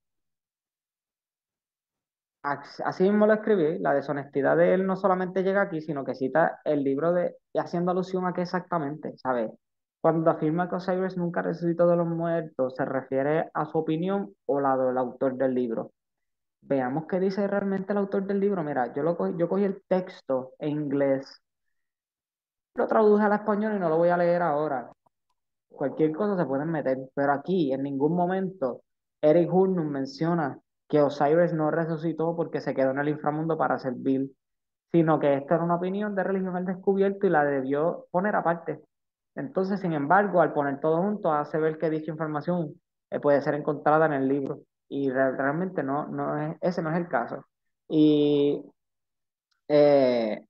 As- Así mismo lo escribí, la deshonestidad de él no solamente llega aquí, sino que cita el libro de, y haciendo alusión a qué exactamente, ¿sabes? Cuando afirma que Osiris nunca resucitó de los muertos, ¿se refiere a su opinión o la del autor del libro? Veamos qué dice realmente el autor del libro. Mira, yo, lo cogí, yo cogí el texto en inglés, lo traduje al español y no lo voy a leer ahora. Cualquier cosa se pueden meter, pero aquí en ningún momento Eric Hurnum menciona que Osiris no resucitó porque se quedó en el inframundo para servir, sino que esta era una opinión de religión al descubierto y la debió poner aparte. Entonces, sin embargo, al poner todo junto, hace ver que dicha información eh, puede ser encontrada en el libro y re- realmente no, no es, ese no es el caso. Y Eh,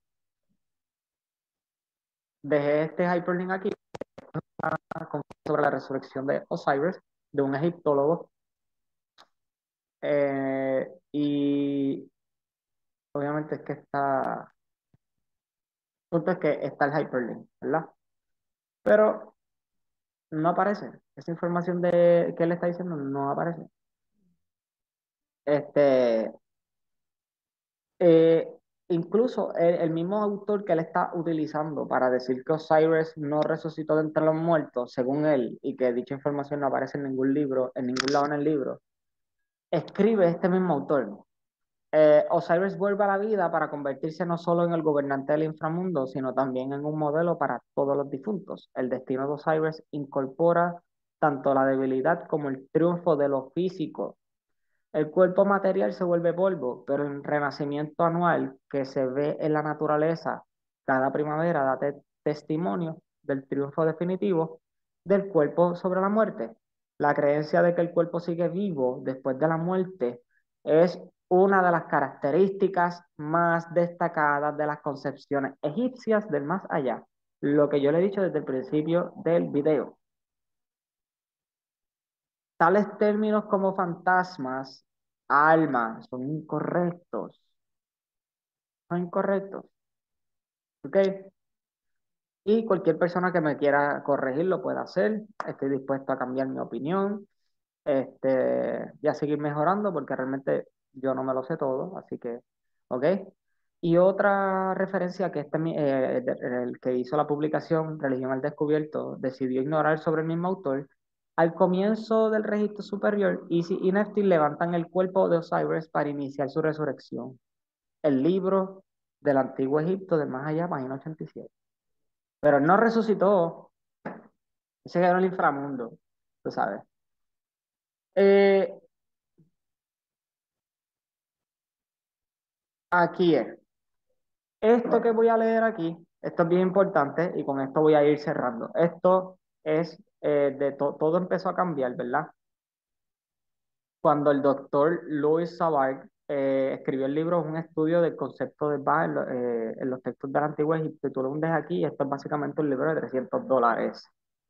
Dejé este hyperlink aquí sobre la resurrección de Osiris, de un egiptólogo. Eh, y obviamente es que está, punto es que está el hyperlink, ¿verdad? Pero no aparece. Esa información de que él está diciendo no aparece. Este, eh, Incluso el, el mismo autor que él está utilizando para decir que Osiris no resucitó de entre los muertos, según él, y que dicha información no aparece en ningún libro, en ningún lado en el libro, escribe este mismo autor. Eh, Osiris vuelve a la vida para convertirse no solo en el gobernante del inframundo, sino también en un modelo para todos los difuntos. El destino de Osiris incorpora tanto la debilidad como el triunfo de lo físico. El cuerpo material se vuelve polvo, pero el renacimiento anual que se ve en la naturaleza cada primavera da te- testimonio del triunfo definitivo del cuerpo sobre la muerte. La creencia de que el cuerpo sigue vivo después de la muerte es una de las características más destacadas de las concepciones egipcias del más allá. Lo que yo le he dicho desde el principio del video. Tales términos como fantasmas, alma, son incorrectos. Son incorrectos. ¿Ok? Y cualquier persona que me quiera corregir lo puede hacer. Estoy dispuesto a cambiar mi opinión, este, y a seguir mejorando porque realmente yo no me lo sé todo. Así que, ¿ok? Y otra referencia que este, mi- eh, de- el que hizo la publicación Religión al Descubierto decidió ignorar sobre el mismo autor. Al comienzo del registro superior, Isis y Neftis levantan el cuerpo de Osiris para iniciar su resurrección. El libro del Antiguo Egipto de más allá, página ochenta y siete. Pero él no resucitó, se quedó en el inframundo, tú sabes. Eh, Aquí es. Esto que voy a leer aquí, esto es bien importante y con esto voy a ir cerrando. Esto es eh, de to- todo empezó a cambiar, ¿verdad? Cuando el doctor Louis Savard eh, escribió el libro Un estudio del concepto de Ba en, lo- eh, en los textos del Antiguo Egipto, y tú lo hundes aquí, y esto es básicamente un libro de trescientos dólares.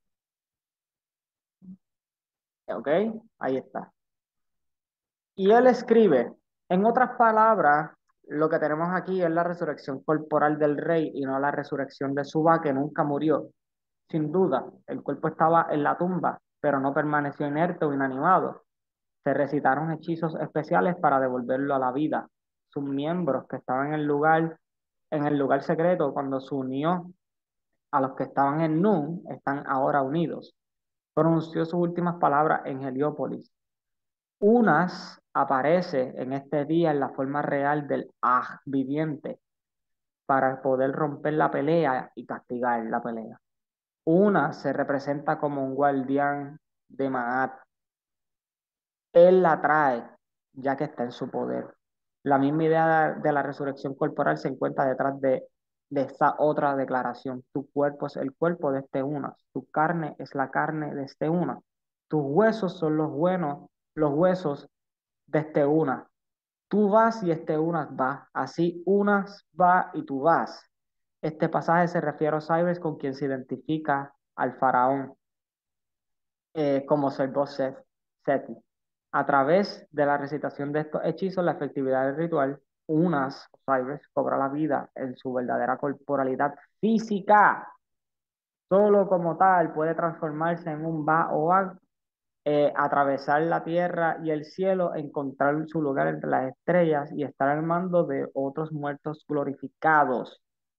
¿Ok? Ahí está. Y él escribe, en otras palabras, lo que tenemos aquí es la resurrección corporal del rey y no la resurrección de Suba, que nunca murió. Sin duda, el cuerpo estaba en la tumba, pero no permaneció inerte o inanimado. Se recitaron hechizos especiales para devolverlo a la vida. Sus miembros que estaban en el lugar, en el lugar secreto cuando se unió a los que estaban en Nun, están ahora unidos. Pronunció sus últimas palabras en Heliópolis. Unas aparece en este día en la forma real del Aj viviente para poder romper la pelea y castigar la pelea. Una se representa como un guardián de Maat. Él la trae ya que está en su poder. La misma idea de, de la resurrección corporal se encuentra detrás de, de esta otra declaración. Tu cuerpo es el cuerpo de este una. Tu carne es la carne de este una. Tus huesos son los buenos, los huesos de este una. Tú vas y este unas va. Así unas va y tú vas. Este pasaje se refiere a Osiris con quien se identifica al faraón eh, como Seth Seti. A través de la recitación de estos hechizos, la efectividad del ritual, unas Osiris cobra la vida en su verdadera corporalidad física. Solo como tal puede transformarse en un Ba o Ag, eh, atravesar la tierra y el cielo, encontrar su lugar entre las estrellas y estar al mando de otros muertos glorificados.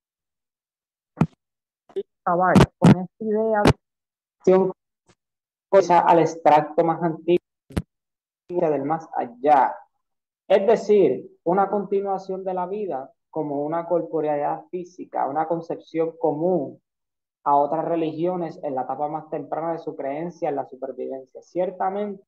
Con esta idea, cosa al extracto más antiguo del más allá. Es decir, una continuación de la vida como una corporeidad física, una concepción común a otras religiones en la etapa más temprana de su creencia en la supervivencia. Ciertamente,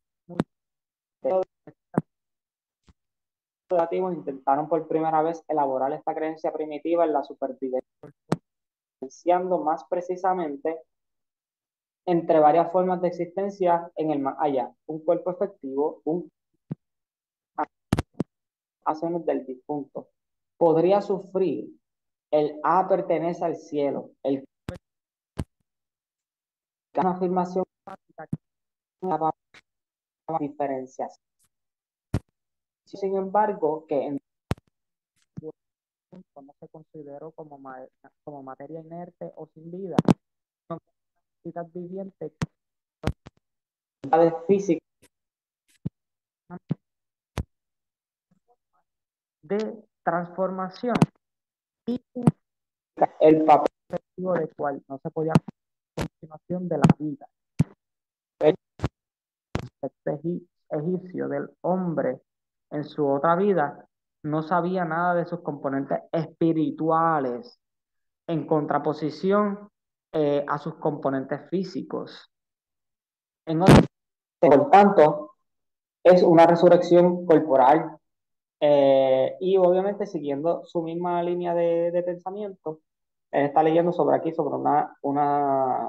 los nativos intentaron por primera vez elaborar esta creencia primitiva en la supervivencia, diferenciando más precisamente entre varias formas de existencia en el más allá, un cuerpo efectivo, un acciones del difunto. podría sufrir. El A pertenece al cielo. El K es una afirmación básica que no va a diferencias. Sin embargo, que en no se consideró como, ma como materia inerte o sin vida, son entidades vivientes físicas de transformación y el papel de cual no se podía continuación de la vida. El egipcio del hombre en su otra vida no sabía nada de sus componentes espirituales en contraposición eh, a sus componentes físicos. En otro, por tanto, es una resurrección corporal eh, y obviamente siguiendo su misma línea de, de pensamiento, él está leyendo sobre aquí, sobre una, una,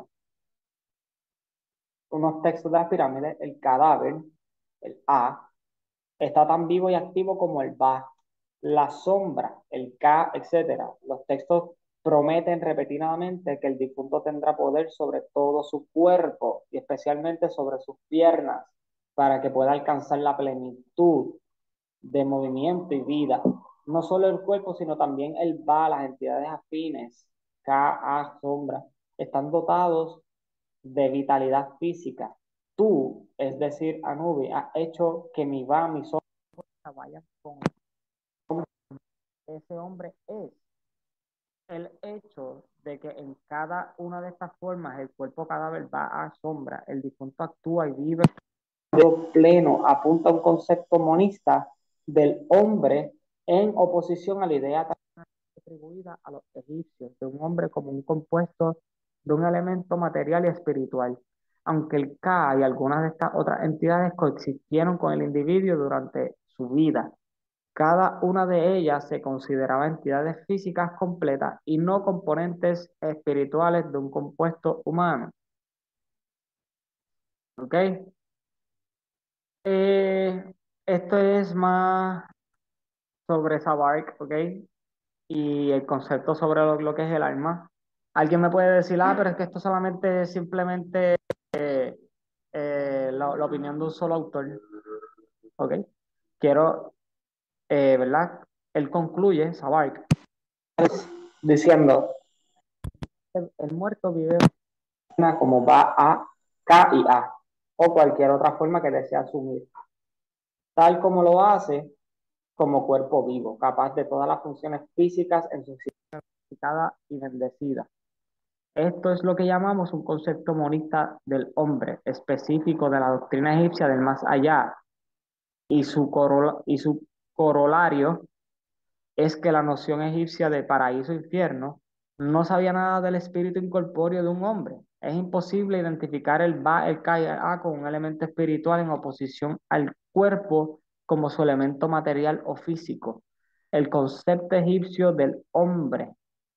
unos textos de las pirámides, el cadáver, el A, está tan vivo y activo como el Ba, la sombra, el Ka, etcétera. Los textos prometen repetidamente que el difunto tendrá poder sobre todo su cuerpo y especialmente sobre sus piernas para que pueda alcanzar la plenitud de movimiento y vida. No solo el cuerpo, sino también el Ba, las entidades afines, Ka, A, sombra, están dotados de vitalidad física. Tú, es decir, Anubi, has hecho que mi Ba, mi sombra, vayan con ese hombre es el hecho de que en cada una de estas formas el cuerpo cadáver va a sombra, el difunto actúa y vive pleno, apunta a un concepto monista del hombre en oposición a la idea atribuida a los egipcios de un hombre como un compuesto de un elemento material y espiritual. Aunque el Ka y algunas de estas otras entidades coexistieron con el individuo durante su vida, cada una de ellas se consideraba entidades físicas completas y no componentes espirituales de un compuesto humano. ¿Ok? Eh, esto es más sobre Sabark, ¿ok? Y el concepto sobre lo, lo que es el alma. Alguien me puede decir, ah, pero es que esto solamente es simplemente eh, la, la opinión de un solo autor, ¿ok? Quiero, eh, ¿verdad? Él concluye, Sabark, diciendo, el, el muerto vive como va a K y A, o cualquier otra forma que desea asumir, tal como lo hace como cuerpo vivo, capaz de todas las funciones físicas en su existencia y bendecida. Esto es lo que llamamos un concepto monista del hombre, específico de la doctrina egipcia del más allá, y su, corola, y su corolario es que la noción egipcia de paraíso e infierno no sabía nada del espíritu incorpóreo de un hombre. Es imposible identificar el Ba, el Ka y el A con un elemento espiritual en oposición al cuerpo como su elemento material o físico. El concepto egipcio del hombre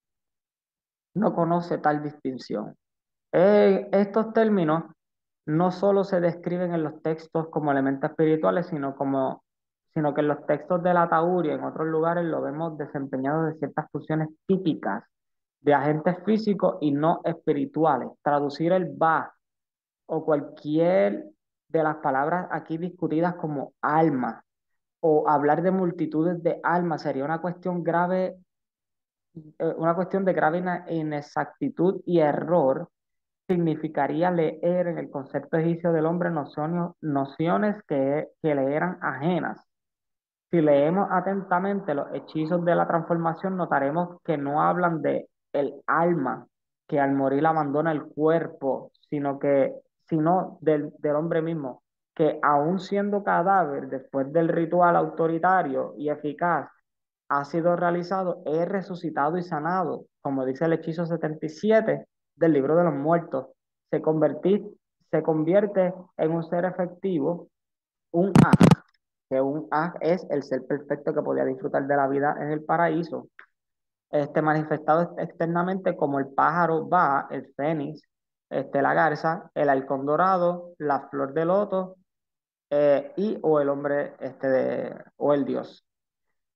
no conoce tal distinción. Eh, estos términos no solo se describen en los textos como elementos espirituales, sino, como, sino que en los textos de la Tauria y en otros lugares lo vemos desempeñado de ciertas funciones típicas de agentes físicos y no espirituales. Traducir el Ba o cualquier de las palabras aquí discutidas como alma o hablar de multitudes de almas sería una cuestión grave, eh, una cuestión de grave inexactitud y error. Significaría leer en el concepto egipcio del hombre nociones, nociones que, que le eran ajenas. Si leemos atentamente los hechizos de la transformación, notaremos que no hablan de el alma que al morir abandona el cuerpo, sino que, sino del, del hombre mismo, que aún siendo cadáver, después del ritual autoritario y eficaz, ha sido realizado, es resucitado y sanado, como dice el hechizo setenta y siete del libro de los muertos. Se, convertí, se convierte en un ser efectivo, un Aj, que un Aj es el ser perfecto que podía disfrutar de la vida en el paraíso, este, manifestado externamente como el pájaro va, el fénix, este, la garza, el halcón dorado, la flor de loto eh, y o el hombre este, de, o el dios.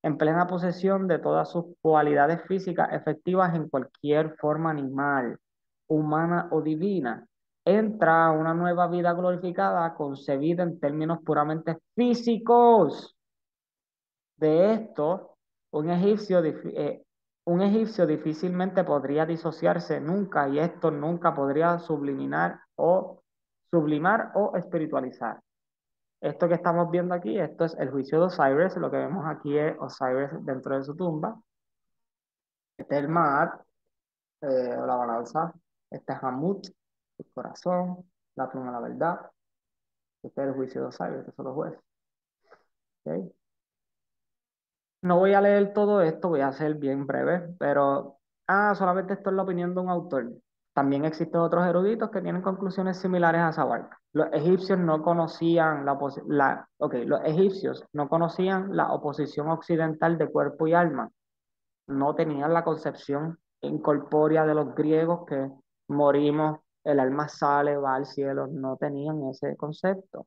en plena posesión de todas sus cualidades físicas efectivas en cualquier forma animal, humana o divina. Entra a una nueva vida glorificada concebida en términos puramente físicos. De esto, un egipcio, dif- eh, un egipcio difícilmente podría disociarse nunca y esto nunca podría subliminar o sublimar o espiritualizar. Esto que estamos viendo aquí, esto es el juicio de Osiris, lo que vemos aquí es Osiris dentro de su tumba. Este es el Maat, eh, o la balanza. Este es Hamut, el corazón, la pluma de la verdad. Este es el juicio de Osiris, estos son los jueces. ¿Ok? No voy a leer todo esto, voy a ser bien breve, pero, ah, solamente esto es la opinión de un autor. También existen otros eruditos que tienen conclusiones similares a Sabark. Los egipcios no conocían la, opos- la, ok, los egipcios no conocían la oposición occidental de cuerpo y alma. No tenían la concepción incorpórea de los griegos que morimos, el alma sale, va al cielo. No tenían ese concepto.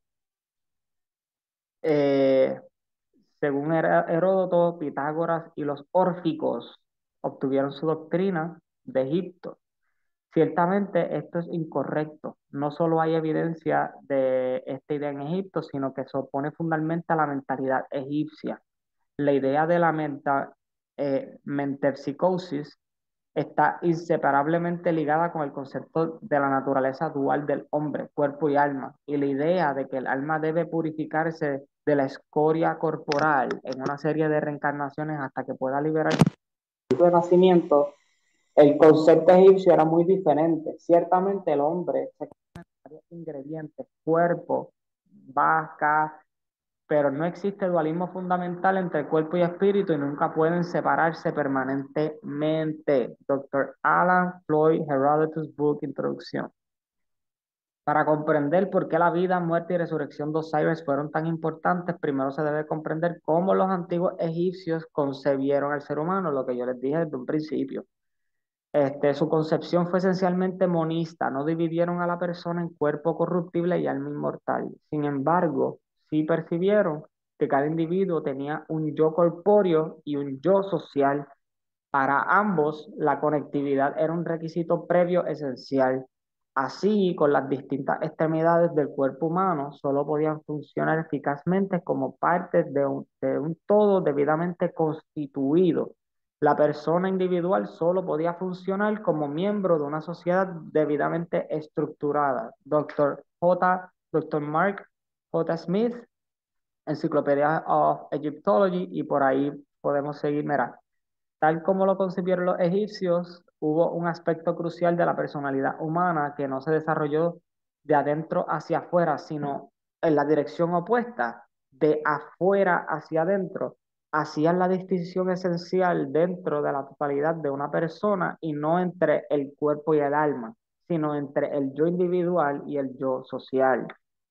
Eh, Según Her- Heródoto, Pitágoras y los órficos obtuvieron su doctrina de Egipto. Ciertamente esto es incorrecto. No solo hay evidencia de esta idea en Egipto, sino que se opone fundamentalmente a la mentalidad egipcia. La idea de la menta, eh, metempsicosis está inseparablemente ligada con el concepto de la naturaleza dual del hombre, cuerpo y alma, y la idea de que el alma debe purificarse de la escoria corporal en una serie de reencarnaciones hasta que pueda liberar el nacimiento. El concepto egipcio era muy diferente. Ciertamente el hombre se varios ingredientes, cuerpo, vaca, pero no existe dualismo fundamental entre cuerpo y espíritu y nunca pueden separarse permanentemente. Doctor Alan Floyd, Herodotus Book, Introducción. Para comprender por qué la vida, muerte y resurrección de Osiris fueron tan importantes, primero se debe comprender cómo los antiguos egipcios concebieron al ser humano, lo que yo les dije desde un principio. Este, su concepción fue esencialmente monista, no dividieron a la persona en cuerpo corruptible y alma inmortal. Sin embargo, sí percibieron que cada individuo tenía un yo corpóreo y un yo social. Para ambos, la conectividad era un requisito previo esencial. Así, con las distintas extremidades del cuerpo humano, solo podían funcionar eficazmente como partes de un, de un todo debidamente constituido. La persona individual solo podía funcionar como miembro de una sociedad debidamente estructurada. Doctor J. Doctor Mark J. Smith, Encyclopedia of Egyptology, y por ahí podemos seguir. Mira, tal como lo concibieron los egipcios, hubo un aspecto crucial de la personalidad humana que no se desarrolló de adentro hacia afuera, sino en la dirección opuesta, de afuera hacia adentro. Hacían la distinción esencial dentro de la totalidad de una persona y no entre el cuerpo y el alma, sino entre el yo individual y el yo social.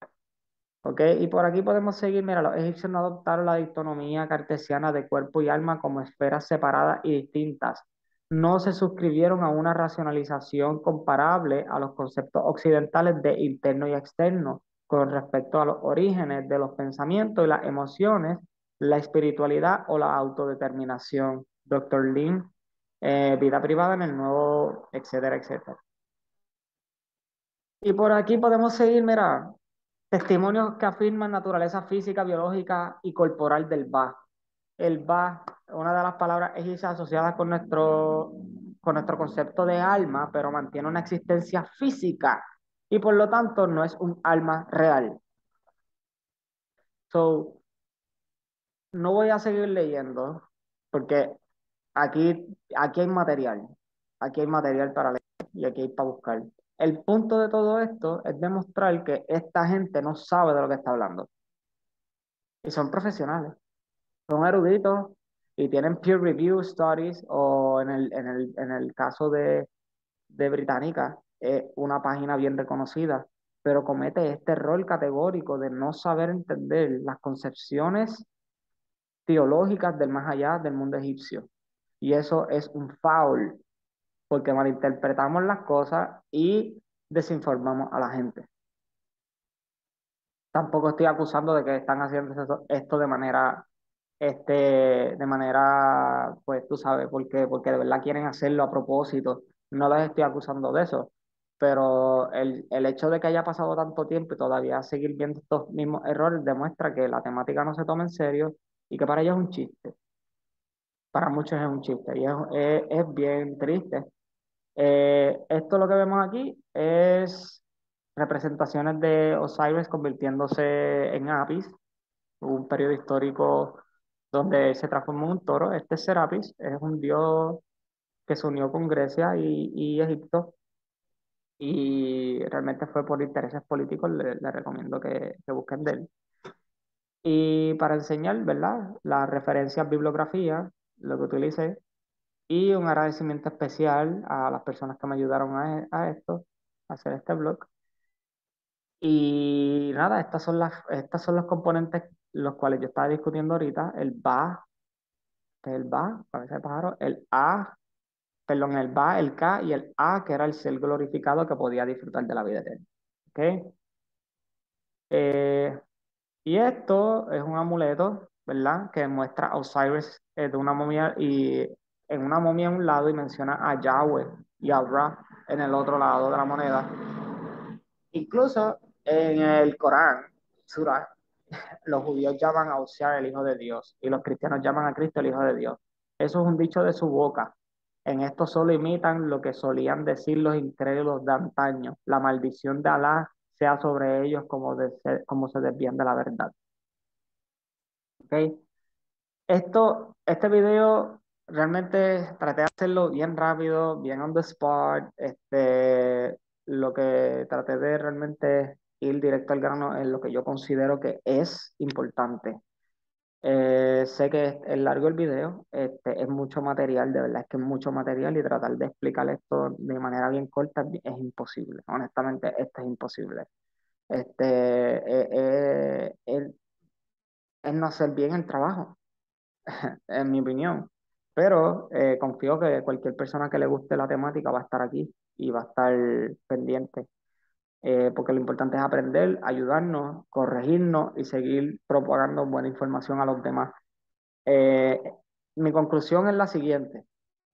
¿Ok? Y por aquí podemos seguir. Mira, los egipcios no adoptaron la dicotomía cartesiana de cuerpo y alma como esferas separadas y distintas. No se suscribieron a una racionalización comparable a los conceptos occidentales de interno y externo con respecto a los orígenes de los pensamientos y las emociones, la espiritualidad o la autodeterminación. Doctor Lin, eh, vida privada en el nuevo, etcétera, etcétera. Y por aquí podemos seguir, mira, testimonios que afirman naturaleza física, biológica y corporal del Ba. El Ba, una de las palabras egipcias asociadas con nuestro, con nuestro concepto de alma, pero mantiene una existencia física y por lo tanto no es un alma real. So, no voy a seguir leyendo porque aquí, aquí hay material, aquí hay material para leer y aquí hay para buscar. El punto de todo esto es demostrar que esta gente no sabe de lo que está hablando y son profesionales. Son eruditos y tienen peer review studies o en el, en el, en el caso de, de Británica, es una página bien reconocida, pero comete este error categórico de no saber entender las concepciones teológicas del más allá del mundo egipcio. Y eso es un foul, porque malinterpretamos las cosas y desinformamos a la gente. Tampoco estoy acusando de que están haciendo eso- esto de manera este, de manera, pues tú sabes, porque, porque de verdad quieren hacerlo a propósito. No los estoy acusando de eso, pero el, el hecho de que haya pasado tanto tiempo y todavía seguir viendo estos mismos errores demuestra que la temática no se toma en serio y que para ellos es un chiste. Para muchos es un chiste y es, es, es bien triste. Eh, esto lo que vemos aquí es representaciones de Osiris convirtiéndose en Apis, un periodo histórico donde se transformó en un toro. Este Serapis es un dios que se unió con Grecia y, y Egipto y realmente fue por intereses políticos. Le, le recomiendo que, que busquen de él. Y para enseñar, ¿verdad? Las referencias, bibliografía, lo que utilicé, y un agradecimiento especial a las personas que me ayudaron a, a esto, a hacer este blog. Y nada, estas son las, estas son los componentes los cuales yo estaba discutiendo ahorita, el Ba, que es el Ba, cabeza de pájaro, el A, perdón, el Ba, el Ka y el A, que era el ser glorificado que podía disfrutar de la vida eterna. ¿Ok? Eh, y esto es un amuleto, ¿verdad? Que muestra a Osiris eh, de una momia y en una momia en un lado y menciona a Yahweh y a Ra en el otro lado de la moneda. Incluso en el Corán, Surah, los judíos llaman a Osiris el Hijo de Dios y los cristianos llaman a Cristo el Hijo de Dios. Eso es un dicho de su boca. En esto solo imitan lo que solían decir los incrédulos de antaño. La maldición de Alá sea sobre ellos como, de ser- como se desvían de la verdad. ¿Ok? Esto, este video realmente traté de hacerlo bien rápido, bien on the spot. Este, lo que traté de realmente ir directo al grano en lo que yo considero que es importante. Eh, sé que es, es largo el video, este, es mucho material, de verdad es que es mucho material y tratar de explicar esto de manera bien corta es, es imposible. Honestamente, esto es imposible. Este, eh, eh, es es no hacer bien el trabajo en mi opinión. Pero eh, confío que cualquier persona que le guste la temática va a estar aquí y va a estar pendiente, eh, porque lo importante es aprender, ayudarnos, corregirnos y seguir propagando buena información a los demás. Eh, Mi conclusión es la siguiente: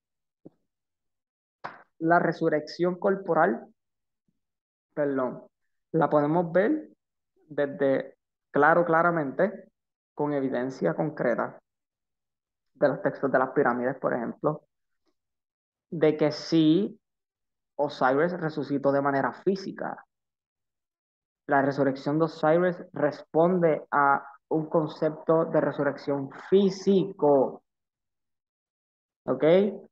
la resurrección corporal, perdón, la podemos ver desde claro, claramente, con evidencia concreta de los textos de las pirámides, por ejemplo, de que sí Osiris resucitó de manera física. La resurrección de Osiris responde a un concepto de resurrección físico, ¿ok?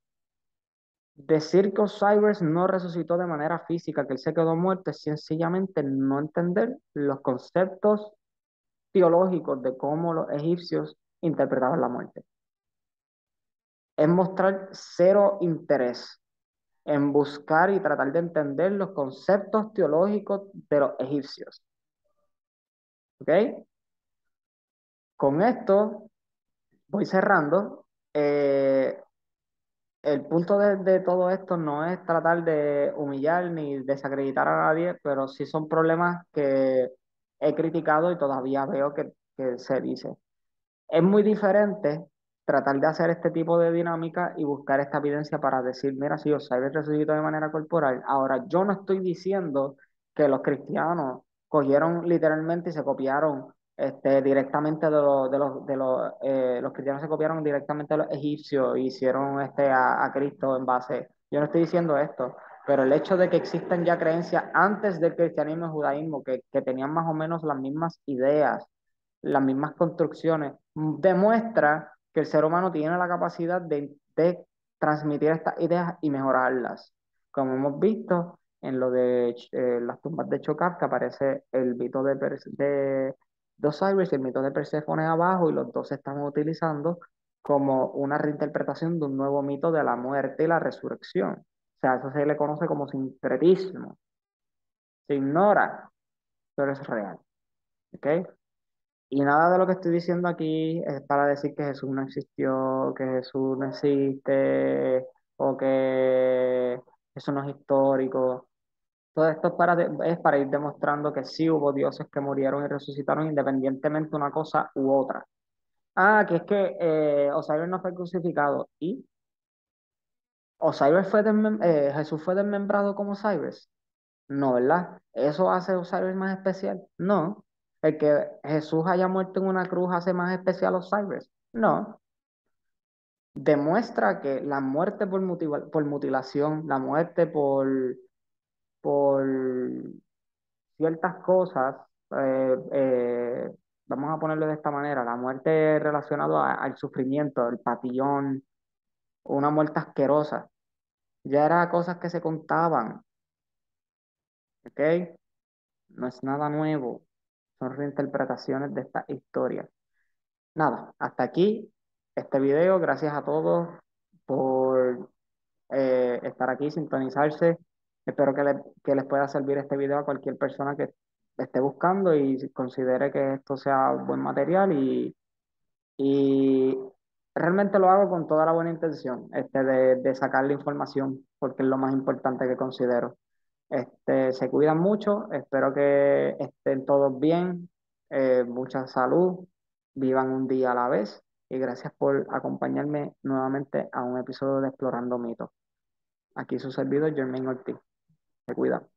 Decir que Osiris no resucitó de manera física, que él se quedó muerto, es sencillamente no entender los conceptos teológicos de cómo los egipcios interpretaban la muerte. Es mostrar cero interés en buscar y tratar de entender los conceptos teológicos de los egipcios, ¿ok? Con esto voy cerrando. Eh, el punto de, de todo esto no es tratar de humillar ni desacreditar a nadie, pero sí son problemas que he criticado y todavía veo que, que se dice. Es muy diferente tratar de hacer este tipo de dinámica y buscar esta evidencia para decir, mira, si Osiris resucitó de manera corporal. Ahora, yo no estoy diciendo que los cristianos cogieron literalmente y se copiaron este, directamente de los, de los, de los, eh, los cristianos se copiaron directamente de los egipcios e hicieron este, a, a Cristo en base. Yo no estoy diciendo esto, pero el hecho de que existan ya creencias antes del cristianismo y judaísmo que, que tenían más o menos las mismas ideas, las mismas construcciones, demuestra que el ser humano tiene la capacidad de, de transmitir estas ideas y mejorarlas. Como hemos visto en lo de eh, las tumbas de Chocap, que aparece el mito de, de, de Osiris y el mito de Perséfone abajo, y los dos se están utilizando como una reinterpretación de un nuevo mito de la muerte y la resurrección. O sea, eso se le conoce como sincretismo. Se ignora, pero es real. ¿Ok? Y nada de lo que estoy diciendo aquí es para decir que Jesús no existió, que Jesús no existe o que eso no es histórico. Todo esto es para, de- es para ir demostrando que sí hubo dioses que murieron y resucitaron independientemente una cosa u otra. Ah, que es que eh, Osiris no fue crucificado. ¿Y Osiris fue desmem- eh, Jesús fue desmembrado como Osiris? No, ¿verdad? ¿Eso hace a Osiris más especial? No. ¿El que Jesús haya muerto en una cruz hace más especial a Osiris? No. Demuestra que la muerte por, mutiva- por mutilación, la muerte por, por ciertas cosas, eh, eh, vamos a ponerlo de esta manera, la muerte relacionada a- al sufrimiento, el patillón, una muerte asquerosa, ya era cosas que se contaban, ¿ok? No es nada nuevo, son reinterpretaciones de esta historia. Nada, hasta aquí este video. Gracias a todos por eh, estar aquí, sintonizarse. Espero que, le- que les pueda servir este video a cualquier persona que esté buscando y considere que esto sea buen material y, y realmente lo hago con toda la buena intención, este, de, de sacar la información, porque es lo más importante que considero. Este, se cuidan mucho, espero que estén todos bien, eh, mucha salud, vivan un día a la vez y gracias por acompañarme nuevamente a un episodio de Explorando Mitos. Aquí su servidor, Jermaine Ortiz. Se cuida.